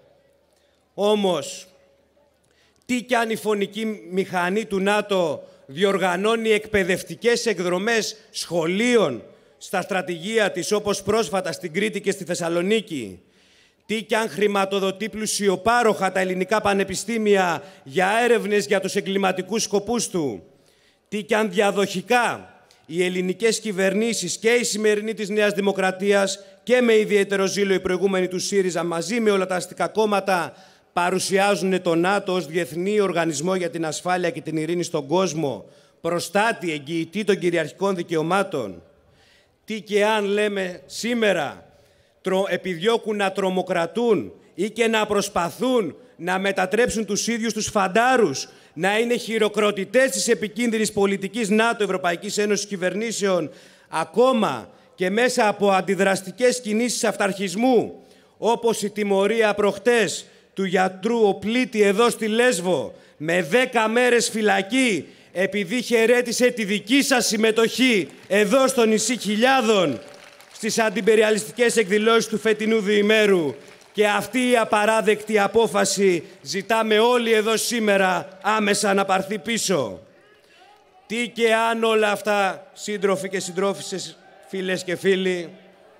Όμως, τι κι αν η φωνική μηχανή του ΝΑΤΟ διοργανώνει εκπαιδευτικές εκδρομές σχολείων στα στρατηγία της, όπως πρόσφατα στην Κρήτη και στη Θεσσαλονίκη, τι κι αν χρηματοδοτεί πλουσιοπάροχα τα ελληνικά πανεπιστήμια για έρευνες για τους εγκληματικούς σκοπούς του, τι κι αν διαδοχικά οι ελληνικές κυβερνήσεις και η σημερινή της Νέας Δημοκρατίας και με ιδιαίτερο ζήλο η προηγούμενη του ΣΥΡΙΖΑ μαζί με όλα τα αστικά κόμματα παρουσιάζουν το ΝΑΤΟ ως διεθνή οργανισμό για την ασφάλεια και την ειρήνη στον κόσμο, προστάτη, εγγυητή των κυριαρχικών δικαιωμάτων. Τι και αν λέμε σήμερα επιδιώκουν να τρομοκρατούν ή και να προσπαθούν να μετατρέψουν τους ίδιους τους φαντάρους, να είναι χειροκροτητές της επικίνδυνης πολιτικής ΝΑΤΟ, Ευρωπαϊκής Ένωσης κυβερνήσεων, ακόμα και μέσα από αντιδραστικές κινήσεις αυταρχισμού, όπως η τιμωρία προχτές του γιατρού Οπλίτη εδώ στη Λέσβο, με δέκα μέρες φυλακή, επειδή χαιρέτησε τη δική σας συμμετοχή εδώ στο νησί Χιλιάδων, στις αντιπεριαλιστικές εκδηλώσεις του φετινού διημέρου. Και αυτή η απαράδεκτη απόφαση ζητάμε όλοι εδώ σήμερα άμεσα να πάρθει πίσω. Τι και αν όλα αυτά, σύντροφοι και συντρόφισσες, φίλες και φίλοι,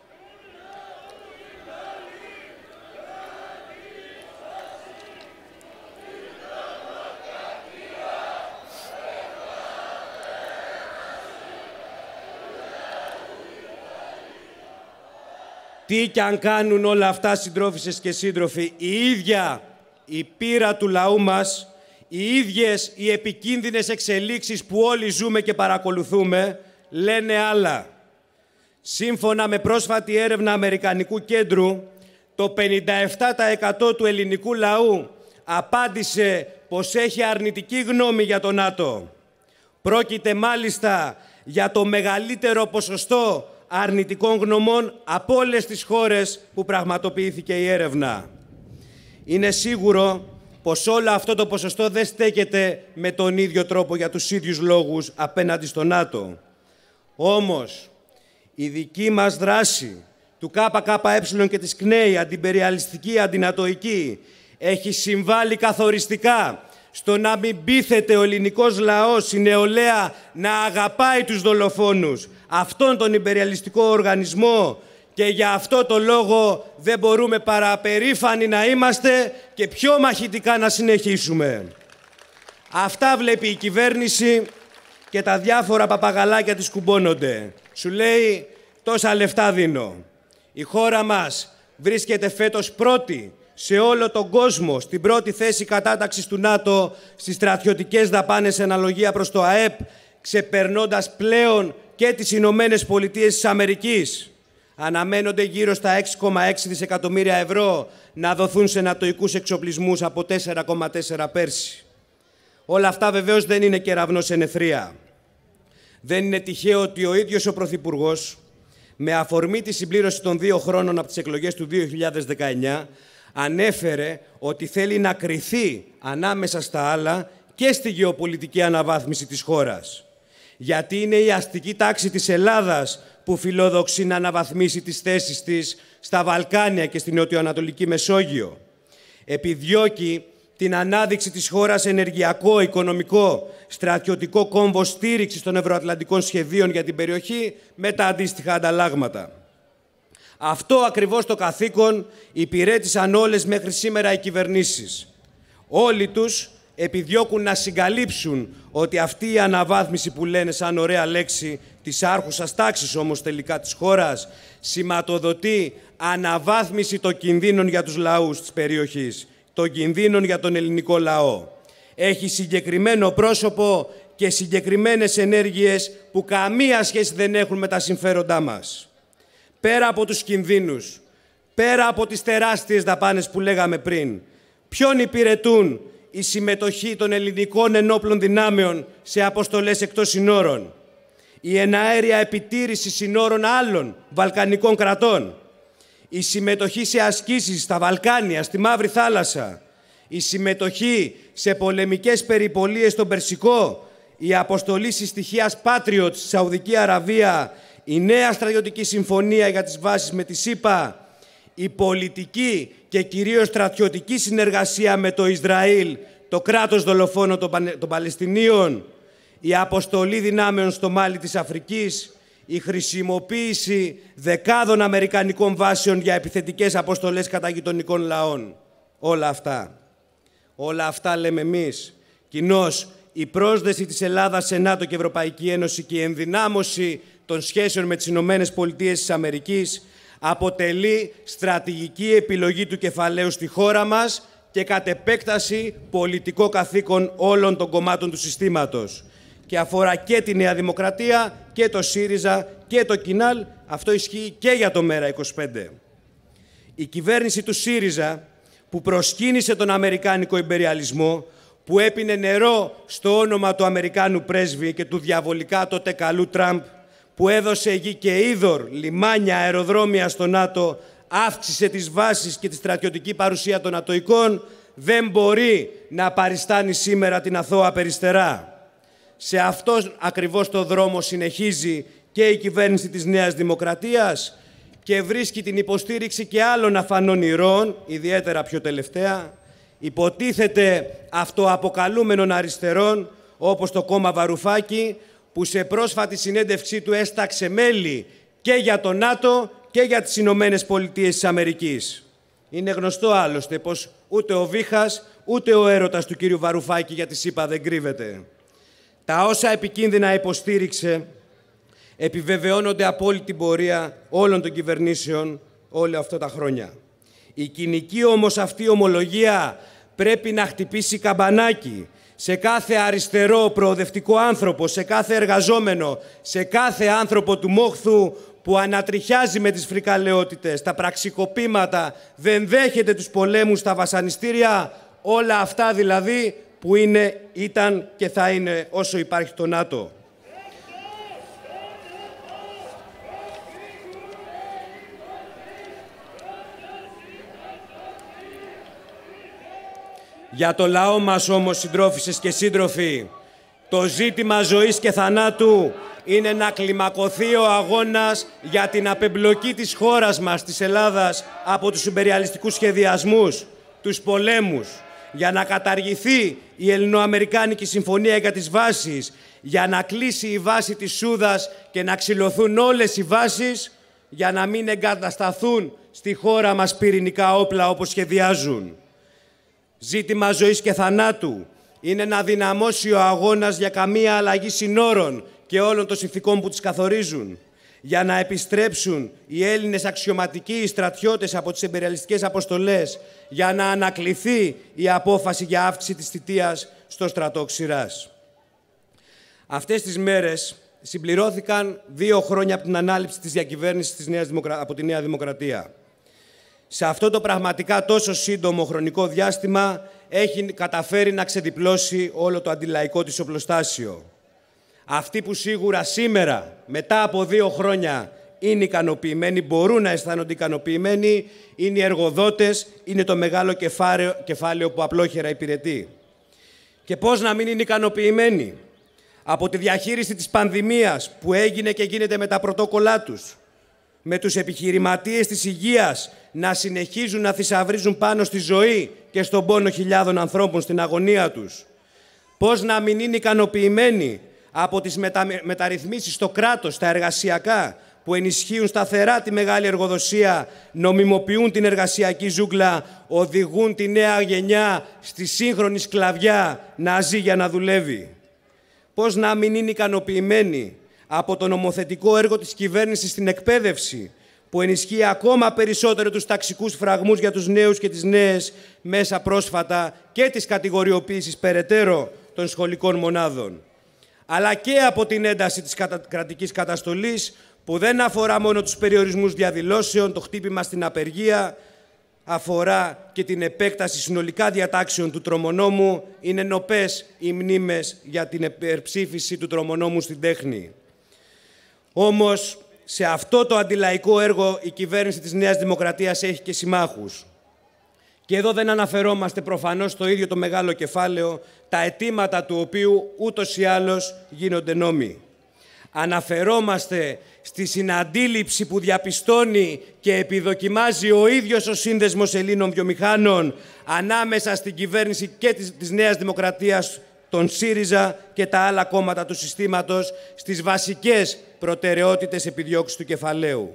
τι κι αν κάνουν όλα αυτά, συντρόφισσες και σύντροφοι, η ίδια η πείρα του λαού μας, οι ίδιες οι επικίνδυνες εξελίξεις που όλοι ζούμε και παρακολουθούμε, λένε άλλα. Σύμφωνα με πρόσφατη έρευνα Αμερικανικού Κέντρου, το πενήντα επτά τοις εκατό του ελληνικού λαού απάντησε πως έχει αρνητική γνώμη για το ΝΑΤΟ. Πρόκειται μάλιστα για το μεγαλύτερο ποσοστό αρνητικών γνωμών από όλες τις χώρες που πραγματοποιήθηκε η έρευνα. Είναι σίγουρο πως όλο αυτό το ποσοστό δεν στέκεται με τον ίδιο τρόπο για τους ίδιους λόγους απέναντι στο ΝΑΤΟ. Όμως, η δική μας δράση του ΚΚΕ και της ΚΝΕΗ, αντιπεριαλιστική, αντινατοϊκή, έχει συμβάλει καθοριστικά στο να μην πείθεται ο ελληνικός λαός, η νεολαία, να αγαπάει τους δολοφόνους, αυτόν τον υπεριαλιστικό οργανισμό Και για αυτό το λόγο δεν μπορούμε παρά περήφανοι να είμαστε και πιο μαχητικά να συνεχίσουμε. Αυτά βλέπει η κυβέρνηση και τα διάφορα παπαγαλάκια της κουμπώνονται. Σου λέει τόσα λεφτά δίνω. Η χώρα μας βρίσκεται φέτος πρώτη σε όλο τον κόσμο, στην πρώτη θέση κατάταξης του ΝΑΤΟ στις στρατιωτικές δαπάνες σε αναλογία προς το ΑΕΠ, ξεπερνώντας πλέον και τις Ηνωμένες Πολιτείες της Αμερικής. Αναμένονται γύρω στα έξι κόμμα έξι δισεκατομμύρια ευρώ να δοθούν σε νατοικούς εξοπλισμούς από τέσσερα κόμμα τέσσερα πέρσι. Όλα αυτά βεβαίως δεν είναι κεραυνός εν αιθρία. Δεν είναι τυχαίο ότι ο ίδιος ο Πρωθυπουργός, με αφορμή τη συμπλήρωση των δύο χρόνων από τις εκλογές του δύο χιλιάδες δεκαεννιά, ανέφερε ότι θέλει να κριθεί ανάμεσα στα άλλα και στη γεωπολιτική αναβάθμιση της χώρας. Γιατί είναι η αστική τάξη της Ελλάδας που φιλοδοξεί να αναβαθμίσει τις θέσεις της στα Βαλκάνια και στην νοτιοανατολική Μεσόγειο. Επιδιώκει την ανάδειξη της χώρας ενεργειακό, οικονομικό, στρατιωτικό κόμβο στήριξης των ευρωατλαντικών σχεδίων για την περιοχή με τα αντίστοιχα ανταλλάγματα. Αυτό ακριβώς το καθήκον υπηρέτησαν όλες μέχρι σήμερα οι κυβερνήσεις. Όλοι τους επιδιώκουν να συγκαλύψουν ότι αυτή η αναβάθμιση που λένε σαν ωραία λέξη της άρχουσας τάξης όμως τελικά της χώρας σηματοδοτεί αναβάθμιση των κινδύνων για τους λαούς της περιοχής, των κινδύνων για τον ελληνικό λαό. Έχει συγκεκριμένο πρόσωπο και συγκεκριμένες ενέργειες που καμία σχέση δεν έχουν με τα συμφέροντά μας. Πέρα από τους κινδύνους, πέρα από τις τεράστιες δαπάνες που λέγαμε πριν, ποιον υπηρετούν η συμμετοχή των ελληνικών ενόπλων δυνάμεων σε αποστολές εκτός συνόρων, η εναέρια επιτήρηση συνόρων άλλων βαλκανικών κρατών, η συμμετοχή σε ασκήσεις στα Βαλκάνια, στη Μαύρη Θάλασσα, η συμμετοχή σε πολεμικές περιπολίες στον Περσικό, η αποστολή συστοιχίας Patriot στη Σαουδική Αραβία, η νέα στρατιωτική συμφωνία για τις βάσεις με τη ΣΥΠΑ, η πολιτική και κυρίως στρατιωτική συνεργασία με το Ισραήλ, το κράτος δολοφόνο των Παλαιστινίων, η αποστολή δυνάμεων στο Μάλι της Αφρικής, η χρησιμοποίηση δεκάδων αμερικανικών βάσεων για επιθετικές αποστολές κατά γειτονικών λαών. Όλα αυτά. Όλα αυτά λέμε εμείς. Κοινώς, η πρόσδεση της Ελλάδας σε ΝΑΤΟ και Ευρωπαϊκή Ένωση και η ενδυνάμωση των σχέσεων με τις Ηνωμένες Πολιτείες της Αμερικής αποτελεί στρατηγική επιλογή του κεφαλαίου στη χώρα μας και κατ' επέκταση πολιτικό καθήκον όλων των κομμάτων του συστήματος. Και αφορά και τη Νέα Δημοκρατία και το ΣΥΡΙΖΑ και το ΚΙΝΑΛ. Αυτό ισχύει και για το ΜΕΡΑ είκοσι πέντε. Η κυβέρνηση του ΣΥΡΙΖΑ που προσκύνησε τον αμερικάνικο ιμπεριαλισμό, που έπινε νερό στο όνομα του Αμερικάνου πρέσβη και του διαβολικά τότε καλού Τραμπ, που έδωσε γη και είδωρ, λιμάνια, αεροδρόμια στο ΝΑΤΟ, αύξησε τις βάσεις και τη στρατιωτική παρουσία των νατοικών, δεν μπορεί να παριστάνει σήμερα την αθώα περιστερά. Σε αυτόν ακριβώς το δρόμο συνεχίζει και η κυβέρνηση της Νέας Δημοκρατίας και βρίσκει την υποστήριξη και άλλων αφανών ηρώων, ιδιαίτερα πιο τελευταία, υποτίθεται αυτοαποκαλούμενων αριστερών, όπως το κόμμα Βαρουφάκη, που σε πρόσφατη συνέντευξή του έσταξε μέλη και για το ΝΑΤΟ και για τις Ηνωμένες Πολιτείες της Αμερικής. Είναι γνωστό άλλωστε πως ούτε ο βήχας, ούτε ο έρωτας του κύριου Βαρουφάκη για τη ΣΥΠΑ δεν κρύβεται. Τα όσα επικίνδυνα υποστήριξε επιβεβαιώνονται από όλη την πορεία όλων των κυβερνήσεων όλα αυτά τα χρόνια. Η κοινική όμως αυτή ομολογία πρέπει να χτυπήσει καμπανάκι σε κάθε αριστερό προοδευτικό άνθρωπο, σε κάθε εργαζόμενο, σε κάθε άνθρωπο του μόχθου που ανατριχιάζει με τις φρικαλαιότητες, τα πραξικοπήματα, δεν δέχεται τους πολέμους, τα βασανιστήρια, όλα αυτά δηλαδή που είναι, ήταν και θα είναι όσο υπάρχει το ΝΑΤΟ. Για το λαό μας όμως, συντρόφισσες και σύντροφοι, το ζήτημα ζωής και θανάτου είναι να κλιμακωθεί ο αγώνας για την απεμπλοκή της χώρας μας, της Ελλάδας, από τους ιμπεριαλιστικούς σχεδιασμούς, τους πολέμους, για να καταργηθεί η Ελληνοαμερικάνικη Συμφωνία για τις βάσεις, για να κλείσει η βάση της Σούδας και να ξυλωθούν όλες οι βάσεις για να μην εγκατασταθούν στη χώρα μας πυρηνικά όπλα όπως σχεδιάζουν. Ζήτημα ζωής και θανάτου είναι να δυναμώσει ο αγώνας για καμία αλλαγή συνόρων και όλων των συνθηκών που τις καθορίζουν, για να επιστρέψουν οι Έλληνες αξιωματικοί στρατιώτες από τις εμπειριαλιστικές αποστολές, για να ανακληθεί η απόφαση για αύξηση της θητείας στο στρατό Ξηράς. Αυτές τις μέρες συμπληρώθηκαν δύο χρόνια από την ανάληψη της διακυβέρνησης της Νέας Δημοκρα... από τη Νέα Δημοκρατία. Σε αυτό το πραγματικά τόσο σύντομο χρονικό διάστημα έχει καταφέρει να ξεδιπλώσει όλο το αντιλαϊκό της οπλοστάσιο. Αυτοί που σίγουρα σήμερα, μετά από δύο χρόνια, είναι ικανοποιημένοι, μπορούν να αισθάνονται ικανοποιημένοι, είναι οι εργοδότες, είναι το μεγάλο κεφάλαιο, κεφάλαιο που απλόχερα υπηρετεί. Και πώς να μην είναι ικανοποιημένοι? Από τη διαχείριση της πανδημίας που έγινε και γίνεται με τα πρωτόκολλά τους, με τους επιχειρηματίες της υγείας να συνεχίζουν να θησαυρίζουν πάνω στη ζωή και στον πόνο χιλιάδων ανθρώπων στην αγωνία τους. Πώς να μην είναι ικανοποιημένοι από τις μετα... μεταρρυθμίσεις στο κράτος, στα εργασιακά, που ενισχύουν σταθερά τη μεγάλη εργοδοσία, νομιμοποιούν την εργασιακή ζούγκλα, οδηγούν τη νέα γενιά στη σύγχρονη σκλαβιά να ζει για να δουλεύει. Πώς να μην είναι ικανοποιημένοι από το νομοθετικό έργο της κυβέρνησης στην εκπαίδευση, που ενισχύει ακόμα περισσότερο τους ταξικούς φραγμούς για τους νέους και τις νέες μέσα πρόσφατα και της κατηγοριοποίησης περαιτέρω των σχολικών μονάδων. Αλλά και από την ένταση της κρατικής καταστολής, που δεν αφορά μόνο τους περιορισμούς διαδηλώσεων, το χτύπημα στην απεργία, αφορά και την επέκταση συνολικά διατάξεων του τρομονόμου, είναι νοπές οι μνήμες για την υπερψήφιση του τρομονόμου στην τέχνη. Όμως, σε αυτό το αντιλαϊκό έργο η κυβέρνηση της Νέας Δημοκρατίας έχει και συμμάχους. Και εδώ δεν αναφερόμαστε προφανώς στο ίδιο το μεγάλο κεφάλαιο, τα αιτήματα του οποίου ούτως ή άλλως γίνονται νόμοι. Αναφερόμαστε στη συναντήληψη που διαπιστώνει και επιδοκιμάζει ο ίδιος ο Σύνδεσμος Ελλήνων Βιομηχάνων ανάμεσα στην κυβέρνηση και της, της Νέας Δημοκρατίας, τον ΣΥΡΙΖΑ και τα άλλα κόμματα του συστήματος στις βασικές προτεραιότητες επιδιώξεις του κεφαλαίου.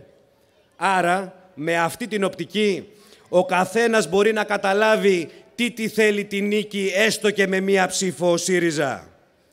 Άρα, με αυτή την οπτική, ο καθένας μπορεί να καταλάβει τι τι θέλει τη νίκη, έστω και με μία ψήφο ο ΣΥΡΙΖΑ.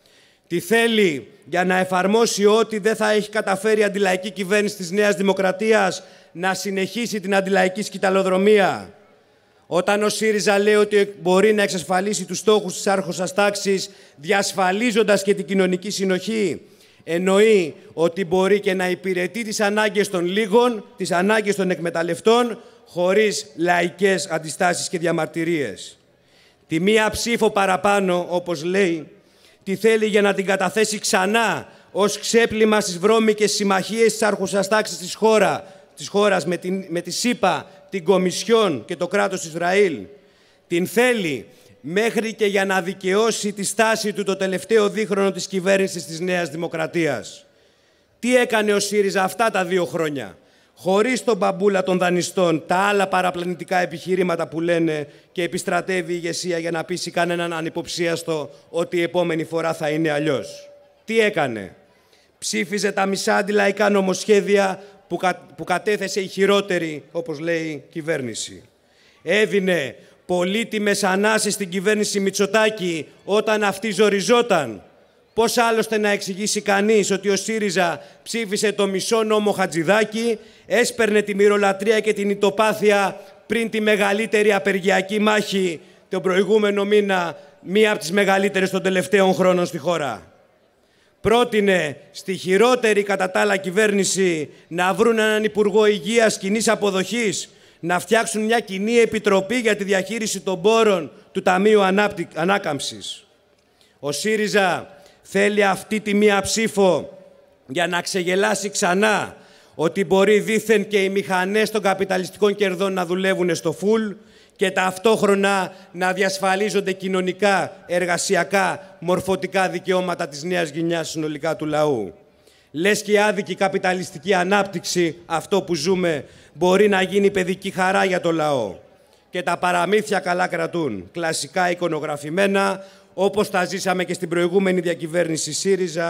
Τι θέλει για να εφαρμόσει ό,τι δεν θα έχει καταφέρει η αντιλαϊκή κυβέρνηση της Νέας Δημοκρατίας, να συνεχίσει την αντιλαϊκή σκυταλοδρομία. Όταν ο ΣΥΡΙΖΑ λέει ότι μπορεί να εξασφαλίσει τους στόχους της άρχουσας τάξης, διασφαλίζοντας και την κοινωνική συνοχή, εννοεί ότι μπορεί και να υπηρετεί τις ανάγκες των λίγων, τις ανάγκες των εκμεταλλευτών, χωρίς λαϊκές αντιστάσεις και διαμαρτυρίες. Τη μία ψήφο παραπάνω, όπως λέει, τη θέλει για να την καταθέσει ξανά ως ξέπλυμα στις βρώμικες συμμαχίες της άρχουσας τάξης της, χώρα, της χώρας με, την, με τη ΣΥΠΑ, την Κομισιόν και το κράτος Ισραήλ. Την θέλει μέχρι και για να δικαιώσει τη στάση του το τελευταίο δίχρονο της κυβέρνησης της Νέας Δημοκρατίας. Τι έκανε ο ΣΥΡΙΖΑ αυτά τα δύο χρόνια? Χωρίς τον μπαμπούλα των δανειστών, τα άλλα παραπλανητικά επιχειρήματα που λένε, και επιστρατεύει η ηγεσία για να πείσει κανέναν ανυποψίαστο ότι η επόμενη φορά θα είναι αλλιώς. Τι έκανε? Ψήφιζε τα μισά αντιλαϊκά νομοσχέδια που, κα, που κατέθεσε η χειρότερη, όπως λέει, κυβέρνηση. Έδινε πολύτιμες ανάσες στην κυβέρνηση Μητσοτάκη όταν αυτή ζοριζόταν. Πώς άλλωστε να εξηγήσει κανείς ότι ο ΣΥΡΙΖΑ ψήφισε το μισό νόμο Χατζηδάκη, έσπερνε τη μυρολατρεία και την ητοπάθεια πριν τη μεγαλύτερη απεργιακή μάχη τον προηγούμενο μήνα, μία από τις μεγαλύτερες των τελευταίων χρόνων στη χώρα. Πρότεινε στη χειρότερη κατά τα άλλα κυβέρνηση να βρουν έναν Υπουργό Υγείας κοινής αποδοχής, να φτιάξουν μια κοινή επιτροπή για τη διαχείριση των πόρων του Ταμείου Ανάκαμψης. Ο ΣΥΡΙΖΑ θέλει αυτή τη μία ψήφο για να ξεγελάσει ξανά ότι μπορεί δήθεν και οι μηχανές των καπιταλιστικών κερδών να δουλεύουν στο φουλ και ταυτόχρονα να διασφαλίζονται κοινωνικά, εργασιακά, μορφωτικά δικαιώματα της νέας γενιάς συνολικά του λαού. Λες και η άδικη καπιταλιστική ανάπτυξη, αυτό που ζούμε, μπορεί να γίνει παιδική χαρά για το λαό. Και τα παραμύθια καλά κρατούν, κλασικά εικονογραφημένα, όπως τα ζήσαμε και στην προηγούμενη διακυβέρνηση ΣΥΡΙΖΑ,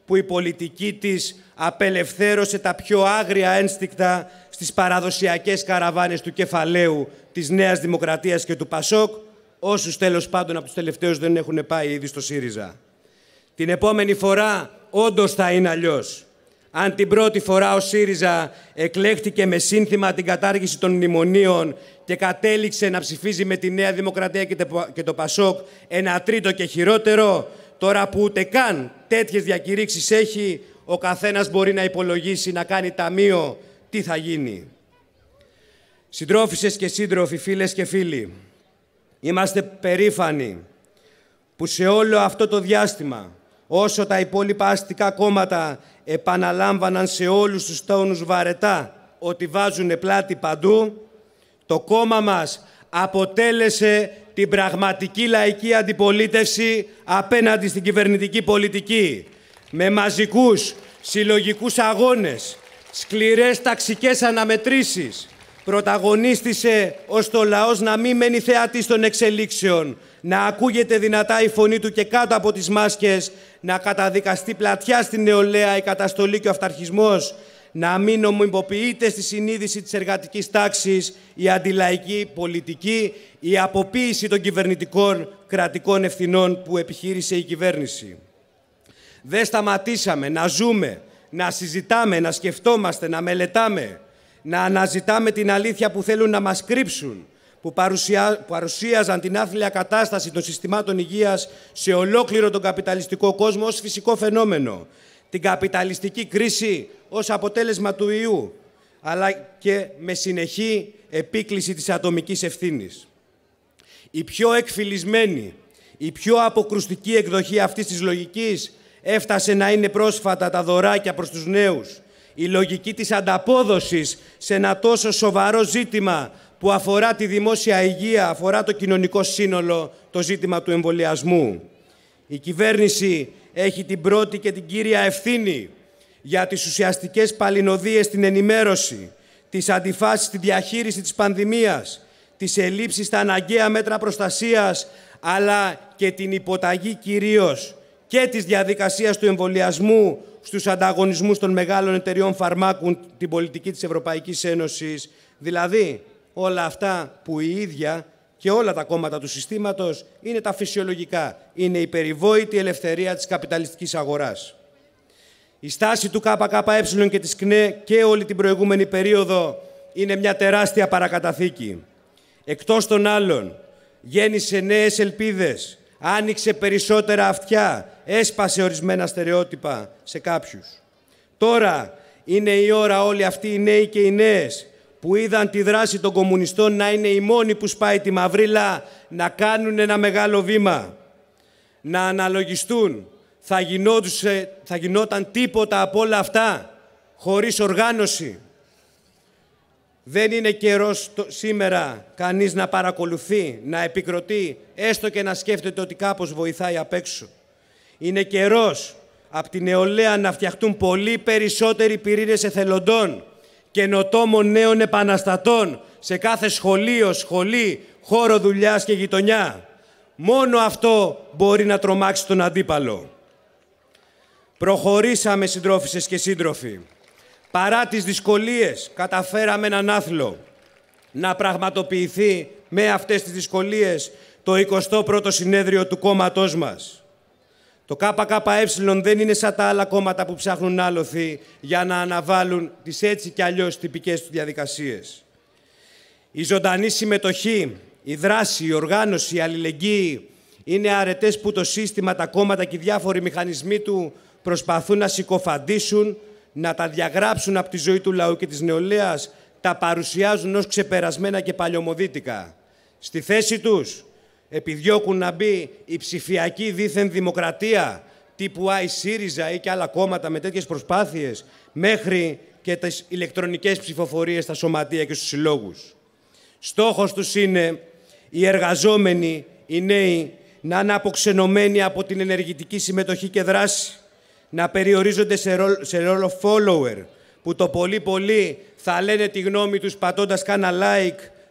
που η πολιτική της απελευθέρωσε τα πιο άγρια ένστικτα στις παραδοσιακές καραβάνες του κεφαλαίου της Νέας Δημοκρατίας και του Πασόκ, όσους τέλος πάντων από τους τελευταίους δεν έχουν πάει ήδη στο ΣΥΡΙΖΑ. Την επόμενη φορά όντως θα είναι αλλιώς. Αν την πρώτη φορά ο ΣΥΡΙΖΑ εκλέχτηκε με σύνθημα την κατάργηση των μνημονίων και κατέληξε να ψηφίζει με τη Νέα Δημοκρατία και το Πασόκ ένα τρίτο και χειρότερο, τώρα που ούτε καν τέτοιες διακηρύξεις έχει, ο καθένας μπορεί να υπολογίσει, να κάνει ταμείο, τι θα γίνει. Συντρόφισσες και σύντροφοι, φίλες και φίλοι, είμαστε περήφανοι που σε όλο αυτό το διάστημα, όσο τα υπόλοιπα αστικά κόμματα επαναλάμβαναν σε όλους τους τόνους βαρετά ότι βάζουν πλάτη παντού, το κόμμα μας αποτέλεσε την πραγματική λαϊκή αντιπολίτευση απέναντι στην κυβερνητική πολιτική, με μαζικούς συλλογικούς αγώνες, σκληρές ταξικές αναμετρήσεις. Πρωταγωνίστησε ώστε ο λαός να μην μένει θεατής των εξελίξεων, να ακούγεται δυνατά η φωνή του και κάτω από τις μάσκες, να καταδικαστεί πλατιά στην νεολαία η καταστολή και ο αυταρχισμός, να μην νομιμοποιείται στη συνείδηση της εργατικής τάξης η αντιλαϊκή πολιτική, η αποποίηση των κυβερνητικών κρατικών ευθυνών που επιχείρησε η κυβέρνηση. Δεν σταματήσαμε να ζούμε, να συζητάμε, να σκεφτόμαστε, να μελετάμε, να αναζητάμε την αλήθεια που θέλουν να μας κρύψουν, που παρουσιά, παρουσίαζαν την άθλια κατάσταση των συστημάτων υγείας σε ολόκληρο τον καπιταλιστικό κόσμο ως φυσικό φαινόμενο, την καπιταλιστική κρίση ως αποτέλεσμα του ιού, αλλά και με συνεχή επίκληση της ατομικής ευθύνης. Η πιο εκφυλισμένη, η πιο αποκρουστική εκδοχή αυτής της λογικής έφτασε να είναι πρόσφατα τα δωράκια προς τους νέους, η λογική της ανταπόδοσης σε ένα τόσο σοβαρό ζήτημα που αφορά τη δημόσια υγεία, αφορά το κοινωνικό σύνολο, το ζήτημα του εμβολιασμού. Η κυβέρνηση έχει την πρώτη και την κύρια ευθύνη για τις ουσιαστικές παλινοδίες στην ενημέρωση, τις αντιφάσεις στη διαχείριση της πανδημίας, τις ελλείψεις στα αναγκαία μέτρα προστασίας, αλλά και την υποταγή κυρίως και της διαδικασίας του εμβολιασμού στους ανταγωνισμούς των μεγάλων εταιριών φαρμάκων, την πολιτική της Ευρωπαϊκής Ένωσης, δηλαδή όλα αυτά που η ίδια και όλα τα κόμματα του συστήματος είναι τα φυσιολογικά, είναι η περιβόητη ελευθερία της καπιταλιστικής αγοράς. Η στάση του ΚΚΕ και της ΚΝΕ και όλη την προηγούμενη περίοδο είναι μια τεράστια παρακαταθήκη. Εκτός των άλλων, γέννησε νέες ελπίδες, άνοιξε περισσότερα αυτιά, έσπασε ορισμένα στερεότυπα σε κάποιους. Τώρα είναι η ώρα όλοι αυτοί οι νέοι και οι νέες που είδαν τη δράση των κομμουνιστών να είναι οι μόνοι που σπάει τη μαυρίλα, να κάνουν ένα μεγάλο βήμα, να αναλογιστούν. Θα, γινόντουσε, θα γινόταν τίποτα από όλα αυτά χωρίς οργάνωση. Δεν είναι καιρός το, σήμερα κανείς να παρακολουθεί, να επικροτεί, έστω και να σκέφτεται ότι κάπως βοηθάει απ' έξω. Είναι καιρός από την νεολαία να φτιαχτούν πολύ περισσότεροι πυρήνες εθελοντών, καινοτόμων νέων επαναστατών σε κάθε σχολείο, σχολή, χώρο δουλειάς και γειτονιά. Μόνο αυτό μπορεί να τρομάξει τον αντίπαλο. Προχωρήσαμε, συντρόφισσες και σύντροφοι. Παρά τις δυσκολίες, καταφέραμε έναν άθλο να πραγματοποιηθεί με αυτές τις δυσκολίες το εικοστό πρώτο συνέδριο του κόμματός μας. Το ΚΚΕ δεν είναι σαν τα άλλα κόμματα που ψάχνουν άλοθη για να αναβάλουν τις έτσι κι αλλιώς τυπικές του διαδικασίες. Η ζωντανή συμμετοχή, η δράση, η οργάνωση, η αλληλεγγύη είναι αρετές που το σύστημα, τα κόμματα και οι διάφοροι μηχανισμοί του προσπαθούν να συκοφαντήσουν, να τα διαγράψουν από τη ζωή του λαού και της νεολαίας, τα παρουσιάζουν ως ξεπερασμένα και παλιωμοδίτικα. Στη θέση τους επιδιώκουν να μπει η ψηφιακή δίθεν δημοκρατία τύπου άι ΣΥΡΙΖΑ ή και άλλα κόμματα με τέτοιες προσπάθειες, μέχρι και τις ηλεκτρονικές ψηφοφορίες στα σωματεία και στους συλλόγους. Στόχος τους είναι οι εργαζόμενοι, οι νέοι, να είναι αποξενωμένοι από την ενεργητική συμμετοχή και δράση, να περιορίζονται σε ρόλο, σε ρόλο follower, που το πολύ πολύ θα λένε τη γνώμη τους πατώντας κάνα like,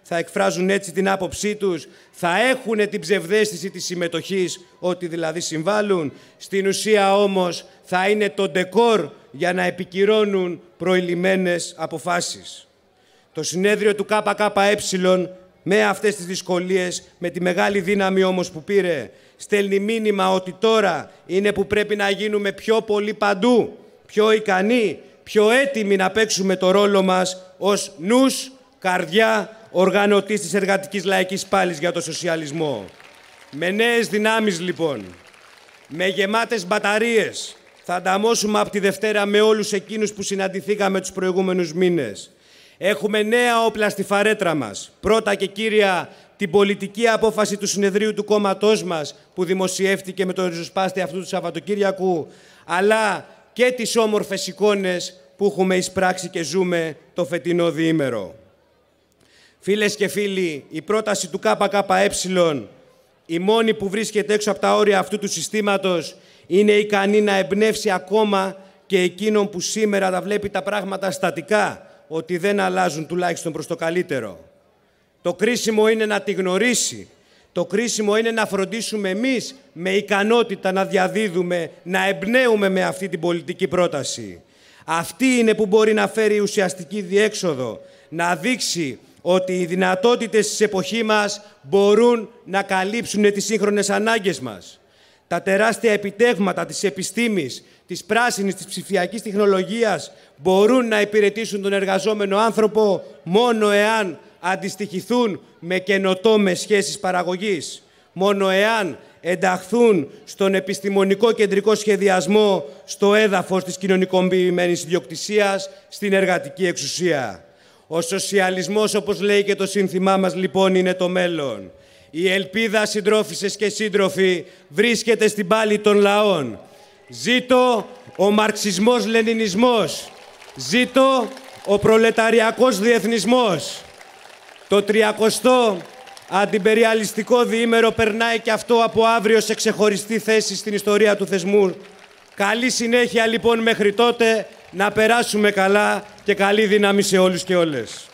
θα εκφράζουν έτσι την άποψή τους, θα έχουν την ψευδαίσθηση της συμμετοχής, ότι δηλαδή συμβάλλουν. Στην ουσία όμως θα είναι το ντεκόρ για να επικυρώνουν προηλημμένες αποφάσεις. Το συνέδριο του ΚΚΕ, με αυτές τις δυσκολίες, με τη μεγάλη δύναμη όμως που πήρε, στέλνει μήνυμα ότι τώρα είναι που πρέπει να γίνουμε πιο πολύ παντού, πιο ικανοί, πιο έτοιμοι να παίξουμε το ρόλο μας ως νους, καρδιά, οργανωτής της εργατικής λαϊκής πάλης για το σοσιαλισμό. Με νέες δυνάμεις λοιπόν, με γεμάτες μπαταρίες, θα ανταμώσουμε από τη Δευτέρα με όλους εκείνους που συναντηθήκαμε τους προηγούμενους μήνες. Έχουμε νέα όπλα στη φαρέτρα μας. Πρώτα και κύρια την πολιτική απόφαση του συνεδρίου του κόμματός μας που δημοσιεύτηκε με το ριζοσπάστη αυτού του Σαββατοκύριακου, αλλά και τις όμορφες εικόνες που έχουμε εισπράξει και ζούμε το φετινό διήμερο. Φίλες και φίλοι, η πρόταση του ΚΚΕ, η μόνη που βρίσκεται έξω από τα όρια αυτού του συστήματος, είναι ικανή να εμπνεύσει ακόμα και εκείνον που σήμερα τα βλέπει τα πράγματα στατικά, ότι δεν αλλάζουν τουλάχιστον προς το καλύτερο. Το κρίσιμο είναι να τη γνωρίσει. Το κρίσιμο είναι να φροντίσουμε εμείς με ικανότητα να διαδίδουμε, να εμπνέουμε με αυτή την πολιτική πρόταση. Αυτή είναι που μπορεί να φέρει ουσιαστική διέξοδο, να δείξει ότι οι δυνατότητες της εποχής μας μπορούν να καλύψουν τις σύγχρονες ανάγκες μας. Τα τεράστια επιτεύγματα της επιστήμης, της πράσινης, της ψηφιακής τεχνολογίας μπορούν να υπηρετήσουν τον εργαζόμενο άνθρωπο μόνο εάν αντιστοιχηθούν με καινοτόμες σχέσεις παραγωγής, μόνο εάν ενταχθούν στον επιστημονικό κεντρικό σχεδιασμό, στο έδαφος της κοινωνικοποιημένης ιδιοκτησίας, στην εργατική εξουσία. Ο σοσιαλισμός, όπως λέει και το σύνθημά μας, λοιπόν, είναι το μέλλον. Η ελπίδα, συντρόφισσες και σύντροφοι, βρίσκεται στην πάλη των λαών. Ζήτω ο μαρξισμός-λενινισμός. Ζήτω ο προλεταριακός διεθνισμός. Το τριακοστό αντιπεριαλιστικό διήμερο περνάει και αυτό από αύριο σε ξεχωριστή θέση στην ιστορία του θεσμού. Καλή συνέχεια λοιπόν μέχρι τότε, να περάσουμε καλά και καλή δύναμη σε όλους και όλες.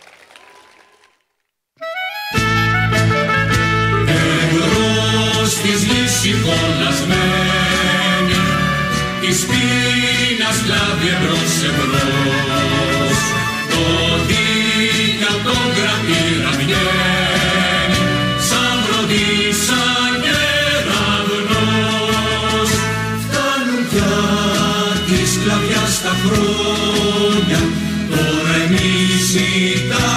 Εμπρός της γης συγχωνασμένη, της πείνας κλάδι εμπρός εμπρός, το δίκατο γραφήρα βγαίνει, σαν βροντί, σαν κεραυνός. Φτάνουν πια της σκλαβιάς τα χρόνια, τώρα εμείς ζητάμε